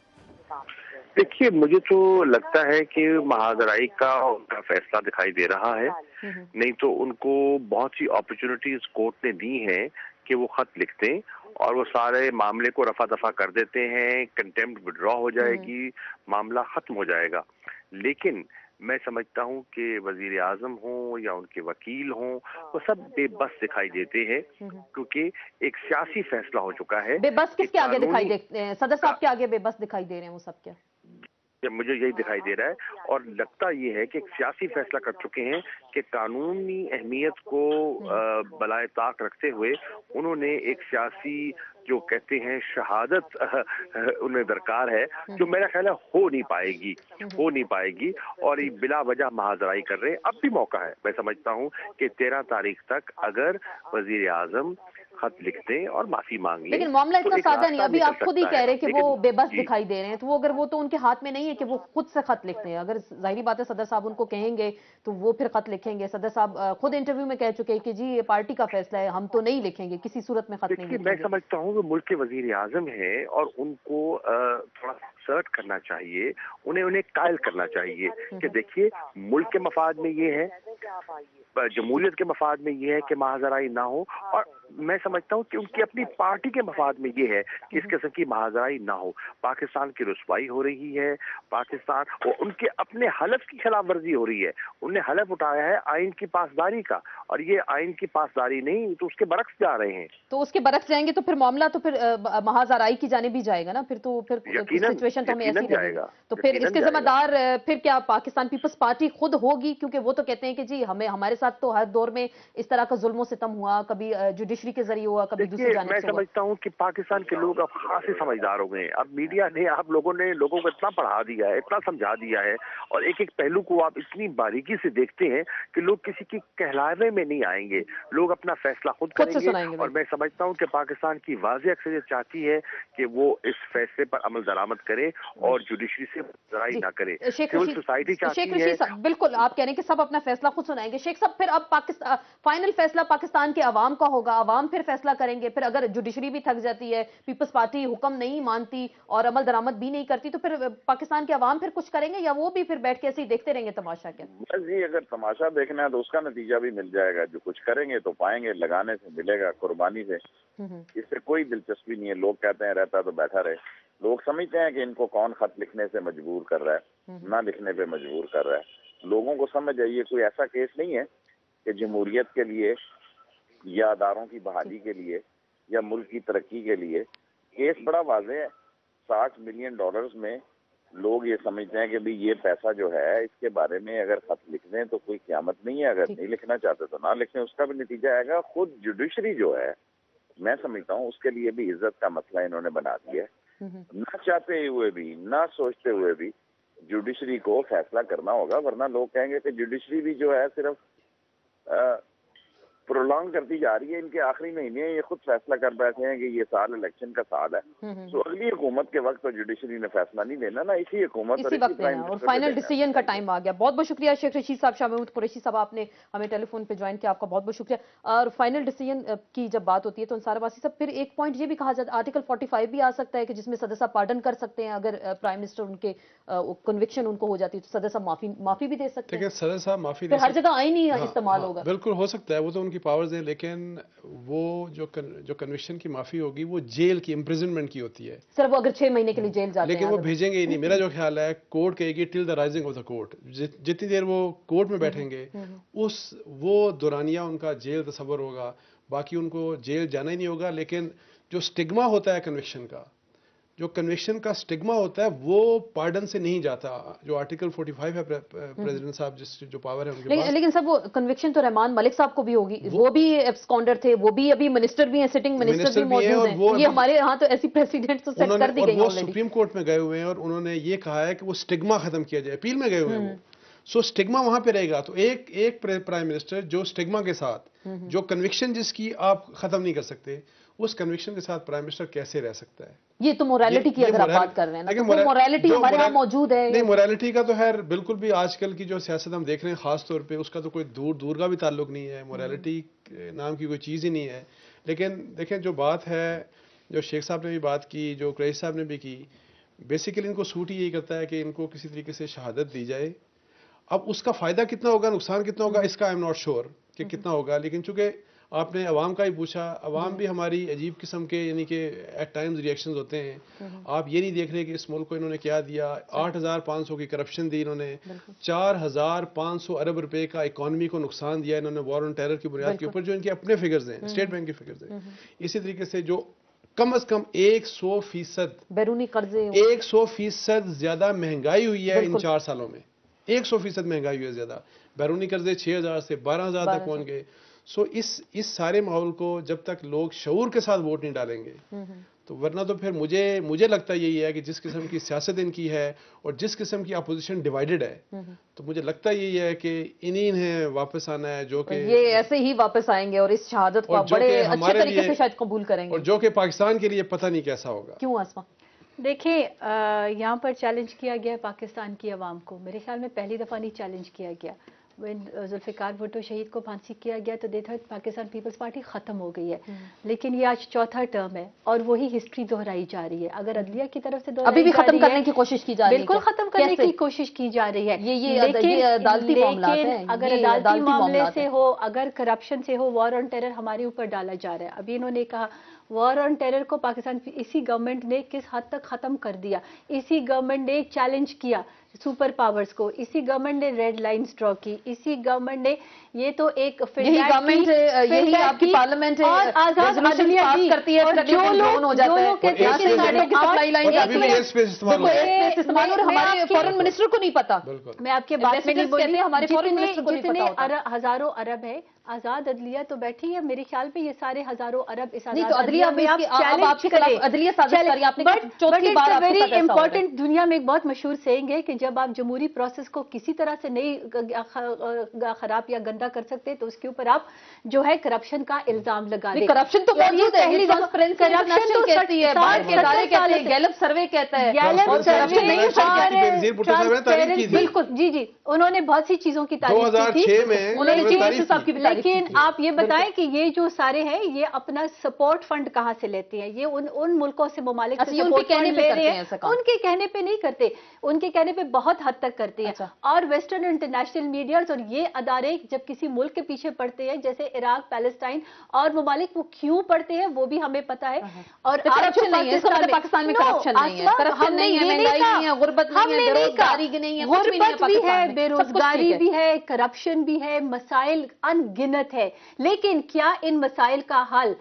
देखिए, मुझे तो लगता है कि महाजराई का उनका फैसला दिखाई दे रहा है। नहीं तो उनको बहुत सी अपॉर्चुनिटीज कोर्ट ने दी हैं कि वो खत लिखते हैं और वो सारे मामले को रफा दफा कर देते हैं, कंटेम्प्ट विड्रॉ हो जाएगी, मामला खत्म हो जाएगा। लेकिन मैं समझता हूं कि वजीर आजम हो या उनके वकील हों, वो सब बेबस दिखाई देते हैं क्योंकि एक सियासी फैसला हो चुका है। बेबस किसके आगे दिखाई देते हैं? सदर साहब के आगे बेबस दिखाई दे रहे हैं वो सब क्या? मुझे यही दिखाई दे रहा है और लगता ये है कि एक सियासी फैसला कर चुके हैं कि कानूनी अहमियत को बलाए ताक रखते हुए उन्होंने एक सियासी जो कहते हैं शहादत उन्हें दरकार है, जो मेरा ख्याल है हो नहीं पाएगी और ये बिला वजह महाजराई कर रहे हैं। अब भी मौका है, मैं समझता हूँ कि 13 तारीख तक अगर वजीर आजम खत लिखते हैं और माफी मांग लें। लेकिन मामला इतना सादा नहीं, अभी आप खुद ही कह रहे हैं कि वो बेबस दिखाई दे रहे हैं, तो वो अगर वो तो उनके हाथ में नहीं है कि वो खुद से खत लिखते हैं। अगर जाहिर बात है सदर साहब उनको कहेंगे तो वो फिर खत लिखेंगे। सदर साहब खुद इंटरव्यू में कह चुके हैं कि जी ये पार्टी का फैसला है, हम तो नहीं लिखेंगे, किसी सूरत में खत नहीं लिखेंगे। मैं समझता हूँ वो मुल्क के वजीर आजम है और उनको थोड़ा सर्ट करना चाहिए, उन्हें कायल करना चाहिए कि देखिए मुल्क के मफाद में ये है, जमहूरियत के मफाद में ये है कि महाजराई ना हो, और मैं समझता हूँ कि उनकी अपनी पार्टी के मफाद में ये है कि इस किस्म की महाजराई ना हो। पाकिस्तान की रुसवाई हो रही है, पाकिस्तान और उनके अपने हलफ की खिलाफ वर्जी हो रही है। उन्हें हलफ उठाया है आइन की पासदारी का और ये आइन की पासदारी नहीं तो उसके बरक्स जा रहे हैं। तो उसके बरक्स जाएंगे तो फिर मामला तो फिर महाजराई की जानिब भी जाएगा ना, फिर सिचुएशन तो हमें ऐसी लगेगी। तो फिर इसके जिम्मेदार फिर क्या पाकिस्तान पीपल्स पार्टी खुद होगी, क्योंकि वो तो कहते हैं कि जी हमारे साथ तो हर दौर में इस तरह का जुल्म सितम हुआ, कभी जुडिशरी के जरिए हुआ, कभी दूसरी जानिब से हुआ। मैं समझता हूँ कि पाकिस्तान के लोग अब खासे समझदार हो गए हैं। अब मीडिया ने आप लोगों ने लोगों को इतना पढ़ा दिया है, इतना समझा दिया है और एक एक पहलू को आप इतनी बारीकी से देखते हैं कि लोग किसी की कहलावे में नहीं आएंगे, लोग अपना फैसला खुद करेंगे। और मैं समझता हूँ कि पाकिस्तान की वाज़ेह अक्सरियत चाहती है कि वो इस फैसले पर अमल दरामद करे और जुडिशरी से लड़ाई ना करे। सिविल सोसाइटी चाहती है। बिल्कुल, आप कह रहे हैं कि सब अपना फैसला खुद सुनाएंगे। शेख साहब, फिर अब फाइनल फैसला पाकिस्तान के अवाम का होगा, अवाम फिर फैसला करेंगे। फिर अगर जुडिशरी भी थक जाती है, पीपल्स पार्टी हुक्म नहीं मानती और अमल दरामद भी नहीं करती, तो फिर पाकिस्तान के अवाम फिर कुछ करेंगे या वो भी फिर बैठ के ऐसे ही देखते रहेंगे तमाशा? क्या जी, अगर तमाशा देखना है तो उसका नतीजा भी मिल जाएगा। जो कुछ करेंगे तो पाएंगे, लगाने से मिलेगा, कुर्बानी से। इससे कोई दिलचस्पी नहीं है। लोग कहते हैं रहता तो बैठा रहे। लोग समझते हैं कि इनको कौन खत लिखने से मजबूर कर रहा है, ना लिखने पे मजबूर कर रहा है। लोगों को समझ आइए कोई ऐसा केस नहीं है कि जमहूरियत के लिए या अदारों की बहाली के लिए या मुल्क की तरक्की के लिए। केस बड़ा वाज़ेह है। $60 मिलियन में लोग ये समझते हैं कि भाई ये पैसा जो है इसके बारे में अगर खत लिख दें तो कोई क़यामत नहीं है, अगर नहीं लिखना चाहते तो ना लिखें, उसका भी नतीजा आएगा। खुद जुडिशरी जो है, मैं समझता हूँ उसके लिए भी इज्जत का मसला इन्होंने बना दिया है। ना चाहते हुए भी, ना सोचते हुए भी जुडिशरी को फैसला करना होगा, वरना लोग कहेंगे कि जुडिशरी भी जो है सिर्फ प्रोलॉन्ग करती जा रही है। इनके आखिरी महीने ये खुद फैसला कर बैठे हैं कि ये साल इलेक्शन का साल है, तो अगली हुकूमत के वक्त तो जुडिशरी ने फैसला नहीं देना ना, इसी हुकूमत और फाइनल डिसीजन का टाइम आ गया। बहुत बहुत शुक्रिया शेख रशीद साहब, शाह महमूद कुरैशी साहब, आपने हमें टेलीफोन पे ज्वाइन किया, आपका बहुत बहुत शुक्रिया। और फाइनल डिसीजन की जब बात होती है तो अंसारवासी साहब, फिर एक पॉइंट ये भी कहा जाता है आर्टिकल 45 भी आ सकता है कि जिसमें सदर साहब पार्डन कर सकते हैं। अगर प्राइम मिनिस्टर उनके कन्विक्शन उनको हो जाती है तो सदर साहब माफी भी दे सकते हैं। सदर साहब माफी हर जगह आईन ही इस्तेमाल होगा। बिल्कुल हो सकता है, वो तो उनकी पावर्स है, लेकिन वो जो कन्विक्शन की माफी होगी वो जेल की, इम्प्रिजनमेंट की होती है। सर वो अगर 6 महीने के लिए जेल जाते हैं, लेकिन वो भेजेंगे ही नहीं। मेरा जो ख्याल है कोर्ट कहेगी till the rising of the court, जितनी देर वो कोर्ट में बैठेंगे वो दौरानिया उनका जेल तस्वर होगा, बाकी उनको जेल जाना ही नहीं होगा। लेकिन जो स्टिग्मा होता है कन्विक्शन का, जो कन्विक्शन का स्टिग्मा होता है वो पार्डन से नहीं जाता। जो आर्टिकल 45 है प्रेसिडेंट साहब जो पावर है उनके पास। लेकिन सब वो कन्विक्शन तो रहमान मलिक साहब को भी होगी, वो भी एब्सकॉन्डर थे, वो भी अभी मिनिस्टर भी हैं, सिटिंग मिनिस्टर भी मौजूद हैं। ये हमारे यहाँ तो ऐसी प्रेसिडेंट तो सेट कर दी गई है। वो सुप्रीम कोर्ट में गए हुए हैं और उन्होंने ये कहा है कि वो स्टिग्मा खत्म किया जाए, अपील में गए हुए हैं वो। सो स्टिग्मा वहां पे रहेगा। तो एक प्राइम मिनिस्टर जो स्टिग्मा के साथ, जो कन्विक्शन जिसकी आप खत्म नहीं कर सकते, उस कन्विक्शन के साथ प्राइम मिनिस्टर कैसे रह सकता है? ये तो मोरालिटी की अगर आप बात कर रहे हैं ना, तो वो मोरालिटी हमारे यहाँ मौजूद है। नहीं, मोरालिटी का तो खैर बिल्कुल भी आजकल की जो सियासत हम देख रहे हैं खास तौर पे, उसका तो कोई दूर का भी ताल्लुक नहीं है, मोरालिटी नाम की कोई चीज़ ही नहीं है। लेकिन देखें, जो बात है, जो शेख साहब ने भी बात की, जो कुरैशी साहब ने भी की, बेसिकली इनको सूट ही यही करता है कि इनको किसी तरीके से शहादत दी जाए। अब उसका फ़ायदा कितना होगा, नुकसान कितना होगा, इसका आई एम नॉट श्योर कि कितना होगा। लेकिन चूंकि आपने अवाम का ही पूछा, अवाम भी हमारी अजीब किस्म के, यानी कि एट टाइम्स रिएक्शंस होते हैं। आप ये नहीं देख रहे कि इस मुल्क को इन्होंने क्या दिया। 8,500 की करप्शन दी इन्होंने, 4,500 अरब रुपए का इकॉनमी को नुकसान दिया इन्होंने वॉर ऑन टेरर की बुनियाद के ऊपर, जो इनके अपने फिगर्स हैं, स्टेट बैंक के फिगर्स हैं। इसी तरीके से जो कम अज कम 100% बैरूनी कर्जे, 100% ज्यादा महंगाई हुई है इन 4 सालों में। 100% महंगाई हुई है ज्यादा। बैरूनी कर्जे 6,000 से 12,000 तक पहुंच गए। सो इस सारे माहौल को जब तक लोग शऊर के साथ वोट नहीं डालेंगे, तो वरना तो फिर मुझे लगता यही है कि जिस किस्म की सियासत इनकी है और जिस किस्म की अपोजिशन डिवाइडेड है, तो मुझे लगता यही है कि इन्हीं ने वापस आना है, जो कि ये ऐसे ही वापस आएंगे और इस शहादत को बड़े अच्छे तरीके से शायद कबूल करेंगे, और जो कि पाकिस्तान के लिए पता नहीं कैसा होगा। क्यों आसमा? देखिए, यहाँ पर चैलेंज किया गया पाकिस्तान की आवाम को, मेरे ख्याल में पहली दफ़ा नहीं चैलेंज किया गया। जुल्फ़िकार भुट्टो शहीद को फांसी किया गया तो देखा पाकिस्तान पीपल्स पार्टी ख़त्म हो गई है। लेकिन ये आज चौथा टर्म है और वही हिस्ट्री दोहराई जा रही है। अगर अदलिया की तरफ से अभी भी खत्म करने की कोशिश की जा रही है, बिल्कुल खत्म करने की कोशिश की जा रही है। ये अदालती मामला है, अगर अदालती मामले से हो, अगर करप्शन से हो, वॉर ऑन टेरर हमारे ऊपर डाला जा रहा है। अभी इन्होंने कहा वॉर ऑन टेरर को पाकिस्तान, इसी गवर्नमेंट ने किस हद तक खत्म कर दिया। इसी गवर्नमेंट ने चैलेंज किया सुपर पावर्स को, इसी गवर्नमेंट ने रेड लाइंस ड्रॉ की, इसी गवर्नमेंट ने, ये तो एक गवर्नमेंट, यही आपकी पार्लियामेंट रेजोल्यूशन पास करती है, जो लोग हो जाता है इस्तेमाल, और हमारे फॉरेन मिनिस्टर को नहीं पता। मैं आपके बात में नहीं बोली, हमारे फॉरेन मिनिस्टर को नहीं पता। हजारों अरब है, आजाद अदलिया तो बैठी है, मेरे ख्याल पे ये सारे हजारों अरब इस अदलिया में आप चैलेंज करें, अदलिया साजिश करिए आपने। चौथी बार वेरी इंपॉर्टेंट, दुनिया में एक बहुत मशहूर सेइंग है कि जब आप जमहूरी प्रोसेस को किसी तरह से नहीं खराब या गंदा कर सकते तो उसके ऊपर आप जो है करप्शन का इल्जाम लगा दें। करप्शन तो मौजूद है, पहली ट्रांसपेरेंसी इंटरनेशनल कहती है, बाहर के इदारे कहते हैं, गैलप सर्वे कहता है, गैलप सर्वे बिल्कुल जी उन्होंने बहुत सी चीजों की तारीफ की थी। लेकिन आप ये बताएं कि ये जो सारे हैं ये अपना सपोर्ट फंड कहाँ से लेते हैं? ये उन मुल्कों से, ममालिक से सपोर्ट फंड ले रहे हैं, उनके कहने पे नहीं करते, उनके कहने पे बहुत हद तक करते हैं। और वेस्टर्न इंटरनेशनल मीडियाज और ये अदारे जब किसी मुल्क के पीछे पड़ते हैं, जैसे इराक, पैलेस्टाइन और ममालिक, वो क्यों पड़ते हैं वो भी हमें पता है। और करप्शन नहीं है, पाकिस्तान में करप्शन नहीं है, करप्शन नहीं है, महंगाई नहीं है, गुर्बत नहीं है, बेरोजगारी नहीं है, गुर्बत भी है, बेरोजगारी भी है, करप्शन भी है, मसाइल अनगिनत है। लेकिन क्या इन मसाइल का हल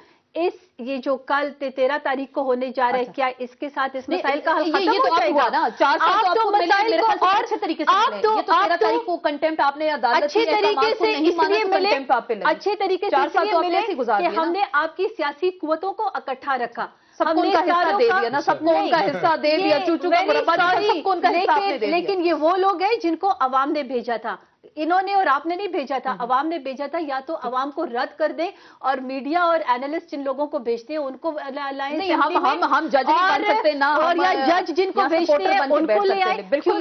ये जो कल 13 तारीख को होने जा रहा है, क्या इसके साथ इस मसाइल का हल खत्म हो जाएगा? ना 4 साल तो आपको मेरे ख्याल से और अच्छे तरीके से मिले। ये तो 13 तारीख को कंटेम्प्ट आपने अदालत अच्छे तरीके से इसलिए मिले, अच्छे तरीके से 4 साल तो आपने ऐसे गुजार दिए, हमने आपकी सियासी कुव्वतों को इकट्ठा रखा, सबको उनका हिस्सा दे दिया ना, सबको उनका हिस्सा दे दिया, चूचू का मुरब्बा, सबको उनका हिस्सा दे दिया। लेकिन ये वो लोग हैं जिनको अवाम ने भेजा था, इन्होंने और आपने नहीं भेजा था, अवाम ने भेजा था। या तो अवाम को रद्द कर दे और मीडिया और एनालिस्ट जिन लोगों को भेजते हैं उनको नहीं, हम जज नहीं बन सकते ना, और या जज जिनको भेजते हैं उनको ले आए। बिल्कुल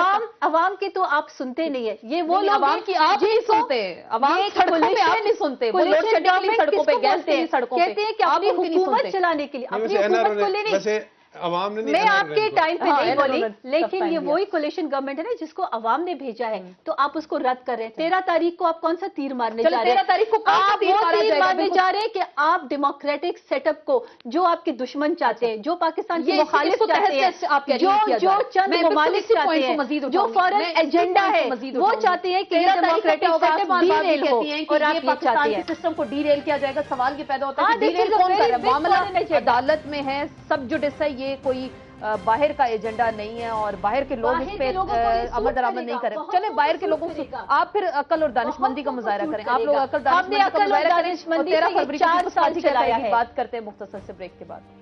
अवाम की तो आप सुनते नहीं है, ये वो लोग अवाम की आप नहीं सुनते, अवाम सड़कों पे आप नहीं सुनते, वो लोग सड़कों पे गैस की सड़कों पे कहते हैं कि अपनी हुकूमत चलाने के लिए, अपनी हुकूमत को लेने। मैं आपके टाइम पे नहीं बोली, लेकिन ये वही कोलिशन गवर्नमेंट है ना जिसको अवाम ने भेजा है, तो आप उसको रद्द कर रहे हैं। 13 तारीख को आप कौन सा तीर मारने जा रहे हैं? 13 तारीख को आप वो तीर मारने जा रहे हैं कि आप डेमोक्रेटिक सेटअप को, जो आपके दुश्मन चाहते हैं, जो पाकिस्तान के मुखालिफ चाहते हैं, जो चंद ममालिक चाहते हैं, जो फॉरेन एजेंडा है, वो चाहते हैं कि डेमोक्रेटिक सेटअप डीरेल हो और आप पाकिस्तान के सिस्टम को डीरेल किया जाएगा। सवाल ये पैदा होता है कि डीरेल कौन कर रहा है? मामला अदालत में है, सब जुडिस है, ये कोई बाहर का एजेंडा नहीं है और बाहर के लोग इस पे अमल दरामद नहीं करें। चले बाहर के लोगों से आप फिर अकल और दानिशमंदी का मुजाहरा करें, आप लोग अकल दानिशमंदी का मुजाहरा करें। 13 फरवरी को बात करते हैं मुख्तसर से ब्रेक के बाद।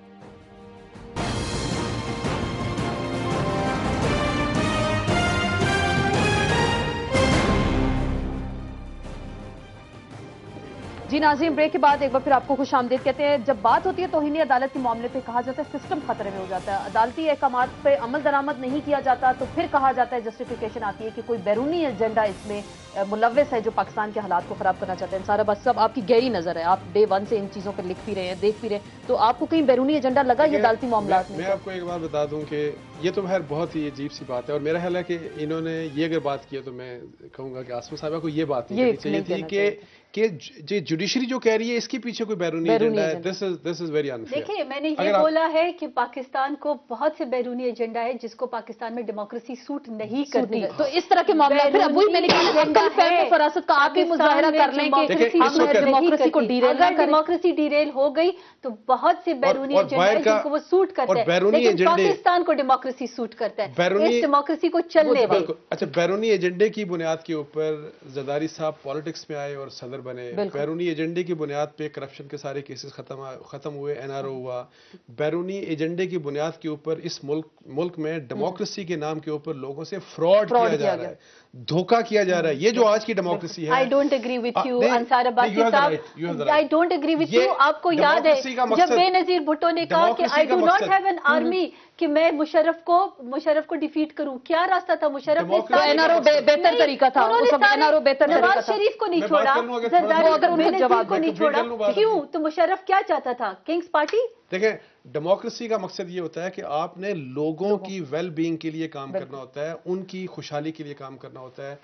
जी नाज़रीन, ब्रेक के बाद एक बार फिर आपको खुश आमदीद कहते हैं। जब बात होती है तौहीन अदालत के मामले पे कहा जाता है सिस्टम खतरे में हो जाता है, अदालती अहकामात पे अमल दरामद नहीं किया जाता, तो फिर कहा जाता है, जस्टिफिकेशन आती है कि कोई बैरूनी एजेंडा इसमें मुलव्वस है जो पाकिस्तान के हालात को खराब करना चाहते हैं। सारा बस सब आपकी गहरी नजर है, आप डे वन से इन चीजों पर लिख भी रहे हैं, देख भी रहे हैं, तो आपको कहीं बैरूनी एजेंडा लगा ये अदालती मामला में? मैं आपको एक बात बता दूं कि ये तो खैर बहुत ही अजीब सी बात है, और मेरा ख्याल है कि इन्होंने ये अगर बात की है तो मैं कहूंगा कि आसमा साहिबा को ये बात नहीं करनी चाहिए थी कि जुडिशरी जो कह रही है इसके पीछे कोई बैरूनी एजेंडा है। This is very unfair. देखिए, मैंने ये बोला है कि पाकिस्तान को बहुत से बैरूनी एजेंडा है जिसको पाकिस्तान में डेमोक्रेसी सूट नहीं करती, तो इस तरह के मामले फिर वही मैंने कहा फरासत का आप ही मुजाहरा कर लें कि डेमोक्रेसी को डीरेल, अगर डेमोक्रेसी डीरेल हो गई तो बहुत से बैरूनी एजेंडा है जिनको वो सूट करते हैं, लेकिन पाकिस्तान को डेमोक्रेसी सूट करता है, इस डेमोक्रेसी को चलने दे। अच्छा, बैरूनी एजेंडे की बुनियाद के ऊपर जरदारी साहब पॉलिटिक्स में आए और सदर बने, बैरूनी एजेंडे की बुनियाद पे करप्शन के सारे केसेस खत्म हुए, एनआरओ हुआ। बैरूनी एजेंडे की बुनियाद के ऊपर इस मुल्क में डेमोक्रेसी के नाम के ऊपर लोगों से फ्रॉड किया जा रहा है, धोखा किया जा रहा है। ये जो आज की डेमोक्रेसी है, I don't agree with you Ansar Abbasi sahab, I don't agree with you. आपको याद है जब बेनजीर भुट्टो ने कहा कि I do not have an army, कि मैं मुशर्रफ को डिफीट करूं, क्या रास्ता था? मुशर्रफ ने एनआरओ बेहतर तरीका था, एनआरओ बेहतर तरीका था। नवाज शरीफ को नहीं छोड़ा, जरदारी को नहीं छोड़ा, क्यों? तो मुशर्रफ क्या चाहता था? Kings party. देखें, डेमोक्रेसी का मकसद ये होता है कि आपने लोगों की वेल बीइंग के लिए काम करना होता है, उनकी खुशहाली के लिए काम करना होता है।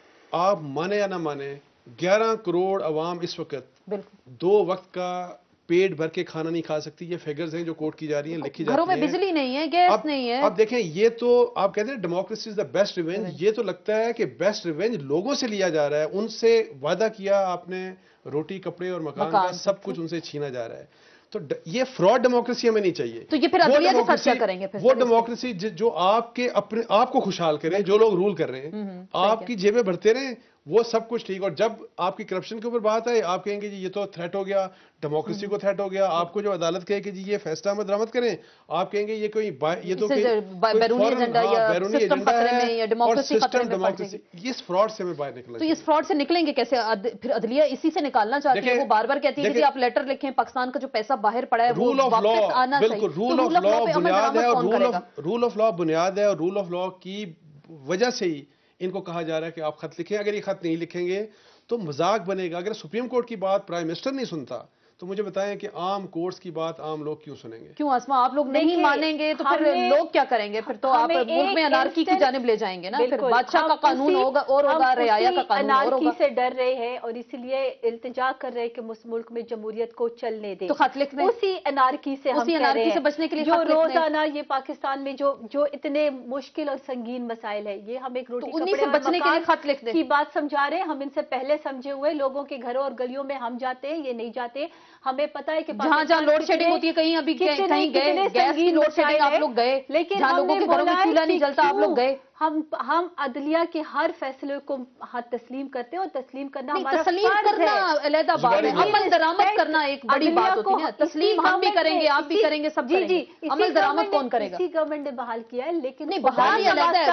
आप माने या ना माने, 11 करोड़ अवाम इस वक्त 2 वक्त का पेट भर के खाना नहीं खा सकती। ये फिगर्स हैं जो कोट की जा रही हैं, लिखी जाती हैं। घरों में बिजली नहीं है, गैस नहीं है। अब देखें, ये तो आप कहते हैं democracy is the best revenge, ये तो लगता है कि बेस्ट रिवेंज लोगों से लिया जा रहा है। उनसे वादा किया आपने, रोटी कपड़े और मकान का सब कुछ उनसे छीना जा रहा है। तो ये फ्रॉड डेमोक्रेसी हमें नहीं चाहिए। तो ये फिर अदलिया के साथ क्या करेंगे? फिर वो डेमोक्रेसी जो आपके अपने आप को खुशहाल करे, जो लोग रूल कर रहे हैं, आपकी जेबें भरते रहे, वो सब कुछ ठीक। और जब आपकी करप्शन के ऊपर बात आए, आप कहेंगे जी ये तो थ्रेट हो गया, डेमोक्रेसी को थ्रेट हो गया। आपको जो अदालत कहे कि जी ये फैसला मत दरामद करें, आप कहेंगे ये कोई ये तो बैरूनी एजेंडा या सिस्टम खतरे में या डेमोक्रेसी खतरे में पड़ जाएगी। इस फ्रॉड से हमें बाहर निकलना। तो इस फ्रॉड से निकलेंगे कैसे? फिर अदलिया इसी से निकालना चाहती है। वो बार बार कहती है कि आप लेटर लिखें, पाकिस्तान का जो पैसा बाहर पड़ा है वो वापस आना चाहिए। बिल्कुल, रूल ऑफ लॉ बुनियाद है, और रूल ऑफ लॉ बुनियाद है, और रूल ऑफ लॉ की वजह से ही इनको कहा जा रहा है कि आप खत लिखें। अगर ये खत नहीं लिखेंगे तो मजाक बनेगा। अगर सुप्रीम कोर्ट की बात प्राइम मिनिस्टर नहीं सुनता तो मुझे बताएं कि आम कोर्ट्स की बात आम लोग क्यों सुनेंगे? क्यों आसमा, आप लोग नहीं मानेंगे तो फिर लोग क्या करेंगे? फिर तो आप मुल्क में अनारकी की जानिब ले जाएंगे ना। फिर बादशाह का कानून होगा और होगा, रियाया का कानून और होगा। से डर रहे हैं और इसलिए इल्तिजा कर रहे हैं कि मुल्क में जमहूरियत को चलने दें। तो खत लिख दें। उसी अनारकी से बचने के लिए जो रोजाना ये पाकिस्तान में जो इतने मुश्किल और संगीन मसाइल है, ये हम एक रोटी कपड़े से बचने के लिए खत लिख दें की बात समझा रहे हैं। हम इनसे पहले समझे हुए लोगों के घरों और गलियों में हम जाते हैं, ये नहीं जाते। हमें पता है कि जहां लोड शेडिंग होती है, कहीं अभी कहीं गए, गैस की लोड शेडिंग आप लोग गए, लेकिन जहां लोगों के घरों में चूल्हा नहीं जलता आप लोग गए। हम अदलिया के हर फैसले को हाथ तस्लीम करते हैं, और तस्लीम करना हमारा तस्लीम करना अलग बात है, अमल दरामद करना एक बड़ी बात होती है। तस्लीम हम भी करेंगे, आप भी करेंगे, सब करेंगे। अमल दरामद कौन करेगा? इसी गवर्नमेंट ने बहाल किया है, लेकिन नहीं, बहाल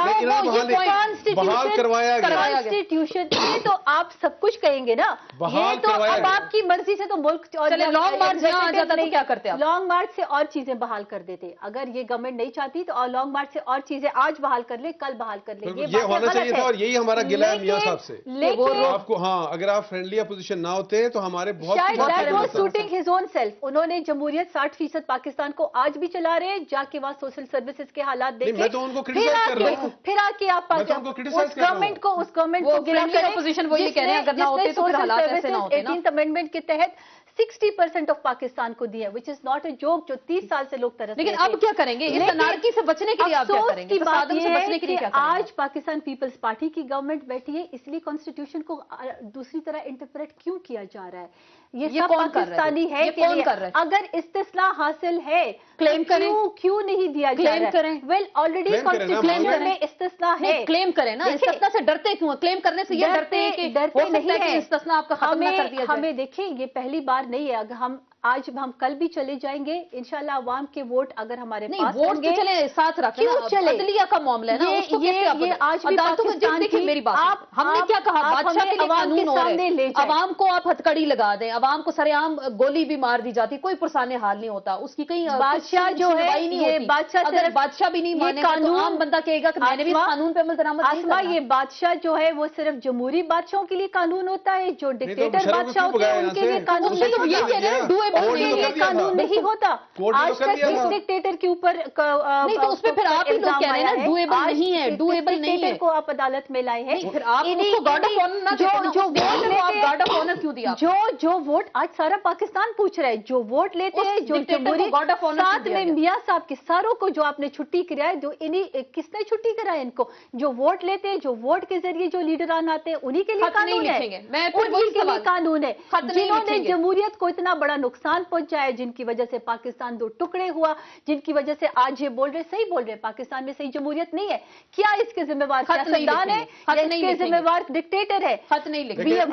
करवाया गया कॉन्स्टिट्यूशन। ये तो आप सब कुछ कहेंगे ना, ये तो अब आपकी मर्जी से तो मुल्क लॉन्ग मार्च आ जाता तो क्या करते? लॉन्ग मार्च से और चीजें बहाल कर देते। अगर ये गवर्नमेंट नहीं चाहती तो लॉन्ग मार्च से और चीजें आज बहाल कर ले, कल बहाल कर ले। ये होना चाहिए था, और यही हमारा गिला है मियां साहब से। लेकिन आपको, हाँ, अगर आप फ्रेंडली अपोजिशन ना होते तो हमारे बहुत शूटिंग हिज ओन सेल्फ। उन्होंने जमहूरियत 60% पाकिस्तान को आज भी चला रहे हैं, जाके वहाँ सोशल सर्विसेज के हालात देखे, मैं तो उनको क्रिटिसाइज कर रहा हूं। फिर आके आप उस गवर्नमेंट को गिला करें। अपोजिशन वो ये कह रहे हैं अगर ना होते तो फिर हालात ऐसे ना होते ना। 18th अमेंडमेंट के तहत 60% ऑफ पाकिस्तान को दिया, which is not a joke, जो 30 साल से लोग तरस। लेकिन अब क्या करेंगे? इस अनारकी से बचने के लिए आप क्या करेंगे? से बचने के लिए क्या करेंगे? आज पाकिस्तान पीपल्स पार्टी की गवर्नमेंट बैठी है, इसलिए कॉन्स्टिट्यूशन को दूसरी तरह इंटरप्रेट क्यों किया जा रहा है? ये सब पाकिस्तानी है। ये कौन कर रहा है? अगर इस्तिस्ना हासिल है, क्लेम करें। क्यों नहीं दिया जा रहा है? वेल, ऑलरेडी कॉन्स्टिट्यूशन में इस्तिस्ना है, क्लेम करें ना। इस्तिस्ना से डरते क्यों? क्लेम करने से ये डरते हैं कि डरते नहीं है इस्तिस्ना आपका खत्म ना कर दिया जाए। हमें देखिए, ये पहली बार नहीं है। अगर हम आज हम कल भी चले जाएंगे इंशाल्लाह। अवाम के वोट अगर हमारे पास वोट तो चले साथ रखें, अदलिया का मामला है ना, उसको कैसे ये आज भी देखिए मेरी बात, हमने क्या कहा, बादशाह के लिए कानून हो रहे हैं, अवाम को आप हथकड़ी लगा दें, अवाम को सरेआम गोली भी मार दी जाती, कोई पुरसाने हाल नहीं होता, उसकी कहीं बादशाह जो है ये अगर बादशाह भी नहीं मानेगा तो आम बंदा कहेगा कि मैंने भी कानून पे अमल दरामद नहीं करना। ये बादशाह जो है वो सिर्फ जमहूरी बादशाहों के लिए कानून होता है, जो डिक्टेटर बादशाह होते हैं उनके लिए कानून नहीं होता, कानून नहीं होता। आज तक इस डिक्टेटर के ऊपर नहीं, तो उसमें फिर आप ही लोग कह रहे हैं ना डुएबल नहीं है, डुएबल नहीं है, को आप अदालत में लाए हैं, फिर आप उसको गार्ड ऑफ ऑनर ना जो गार्ड ऑफ ऑनर क्यों दिया? जो वोट आज सारा पाकिस्तान पूछ रहा है, जो वोट लेते हैं, जो गार्ड ऑफ ऑनर साथ में मियां साहब के सारों को जो आपने छुट्टी कराया, जो इन्हीं किसने छुट्टी कराया इनको? जो वोट लेते हैं, जो वोट के जरिए जो लीडरान आते हैं, उन्हीं के लिए कानून है, उन्हीं के लिए कानून है। जिन्होंने जमहूरियत को इतना बड़ा नुकसान पहुंचाया, जिनकी वजह से पाकिस्तान दो टुकड़े हुआ, जिनकी वजह से आज ये बोल रहे, सही बोल रहे, पाकिस्तान में सही जमहूरियत नहीं है, क्या इसके जिम्मेवार सियासतदान है या इसके जिम्मेवार डिक्टेटर है? खत नहीं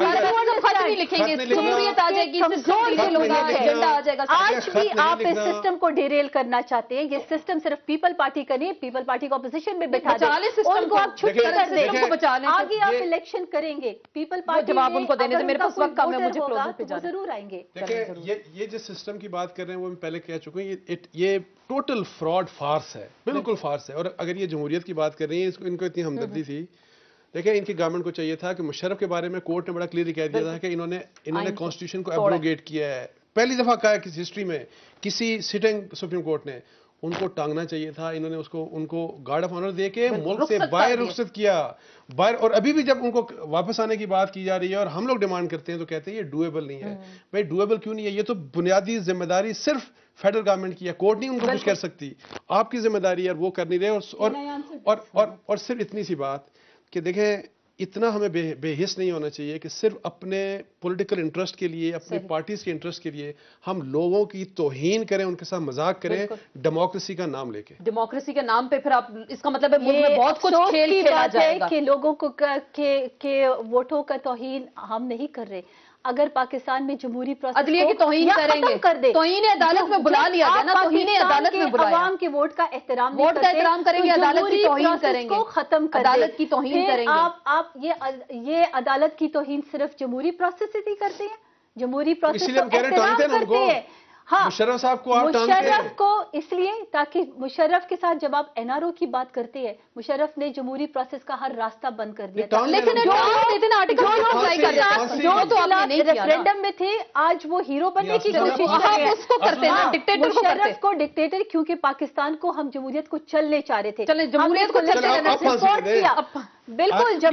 लिखेंगे, जमहूरियत आ जाएगी, एजेंडा आ जाएगा। आज भी आप इस सिस्टम को डिरेल करना चाहते हैं। ये सिस्टम सिर्फ पीपल पार्टी का नहीं है, पीपल पार्टी को अपोजिशन में बैठा दें, उनको आप छुट्टी कर दें, आगे आप इलेक्शन करेंगे, पीपल पार्टी जवाब उनको देने से मेरे पास वक्त कम है, मुझे क्लोजर पे जाना है, जरूर आएंगे। देखिए ये जिस सिस्टम की बात कर रहे हैं वो मैं पहले कह चुका हूँ, ये टोटल फ्रॉड फार्स है, बिल्कुल फार्स है। और अगर ये जमहूरियत की बात कर रही है, इनको इतनी हमदर्दी थी, देखिए इनकी गवर्नमेंट को चाहिए था कि मुशर्रफ के बारे में कोर्ट ने बड़ा क्लियरली कह दिया था कि इन्होंने कॉन्स्टिट्यूशन को एब्रोगेट किया है। पहली दफा कहा है किसी हिस्ट्री में किसी सिटिंग सुप्रीम कोर्ट ने, उनको टांगना चाहिए था। इन्होंने उनको गार्ड ऑफ ऑनर देके मुल्क से बाहर रुखसत किया बाहर। और अभी भी जब उनको वापस आने की बात की जा रही है और हम लोग डिमांड करते हैं तो कहते हैं ये डुएबल नहीं है। भाई डुएबल क्यों नहीं है? ये तो बुनियादी जिम्मेदारी सिर्फ फेडरल गवर्नमेंट की है, कोर्ट नहीं उनको कुछ कर सकती, आपकी जिम्मेदारी है, वो कर नहीं रहे। और सिर्फ इतनी सी बात कि देखें, इतना हमें बेहिस नहीं होना चाहिए कि सिर्फ अपने पॉलिटिकल इंटरेस्ट के लिए, अपनी पार्टीज के इंटरेस्ट के लिए हम लोगों की तौहीन करें, उनके साथ मजाक करें डेमोक्रेसी का नाम लेके। डेमोक्रेसी के नाम पे फिर आप, इसका मतलब है मुल्क में बहुत कुछ खेल खेला जाएगा कि लोगों को के वोटों का तौहीन हम नहीं कर रहे। अगर पाकिस्तान में जमहूरी प्रोसेस अदलिया की तौहीन करेंगे, कर दे, तौहीन अदालत में बुला लिया गया ना, तौहीन अदालत में बुलाया, आवाम के वोट का एहतराम वोट का एहतराम करेंगे, अदालत की तौहीन करेंगे, खत्म कर अदालत की तौहीन करेंगे। आप ये अदालत की तौहीन सिर्फ जमहूरी प्रोसेस से ही करते हैं, जमहूरी प्रोसेस को एहतराम करते हैं। हाँ, मुशर्रफ साहब को आप मुशर्रफ को इसलिए ताकि मुशर्रफ के साथ जब आप एनआरओ की बात करते हैं, मुशर्रफ ने जमहूरी प्रोसेस का हर रास्ता बंद कर दिया था। लेकिन रेफरेंडम में थे, आज वो हीरो बनने की कोशिश कर रहे हैं। उसको करते हैं, डिक्टेटर मुशर्रफ को डिक्टेटर, क्योंकि पाकिस्तान को हम जमहूरियत को चलने चाह रहे थे, जमहूरियत को सपोर्ट किया। बिल्कुल, जब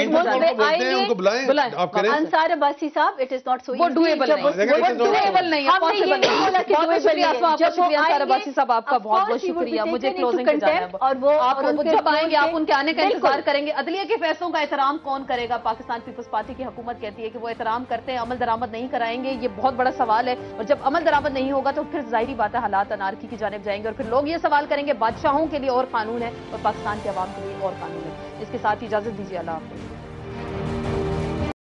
अंसार अब्बासी साहब, इट इज नॉट सो वो डुएबल नहीं है, पॉसिबल नहीं। बहुत शुक्रिया अंसार अब्बासी साहब, आपका बहुत बहुत शुक्रिया। मुझे क्लोजिंग पे जाना है, और वो आप जब आएंगे आप उनके आने का इंतजार करेंगे। अदलिया के फैसलों का एहतराम कौन करेगा? पाकिस्तान पीपल्स पार्टी की हुकूमत कहती है कि वो एहतराम करते हैं, अमल दरामद नहीं कराएंगे। ये बहुत बड़ा सवाल है, और जब अमल दरामद नहीं होगा तो फिर जाहिर बात है हालात अनारकी की जानिब जाएंगे, और फिर लोग ये सवाल करेंगे बादशाहों के लिए और कानून है और पाकिस्तान के अवाम के लिए और कानून है। इसके साथ इजाजत दीजिए, अल्लाह हाफ़िज़।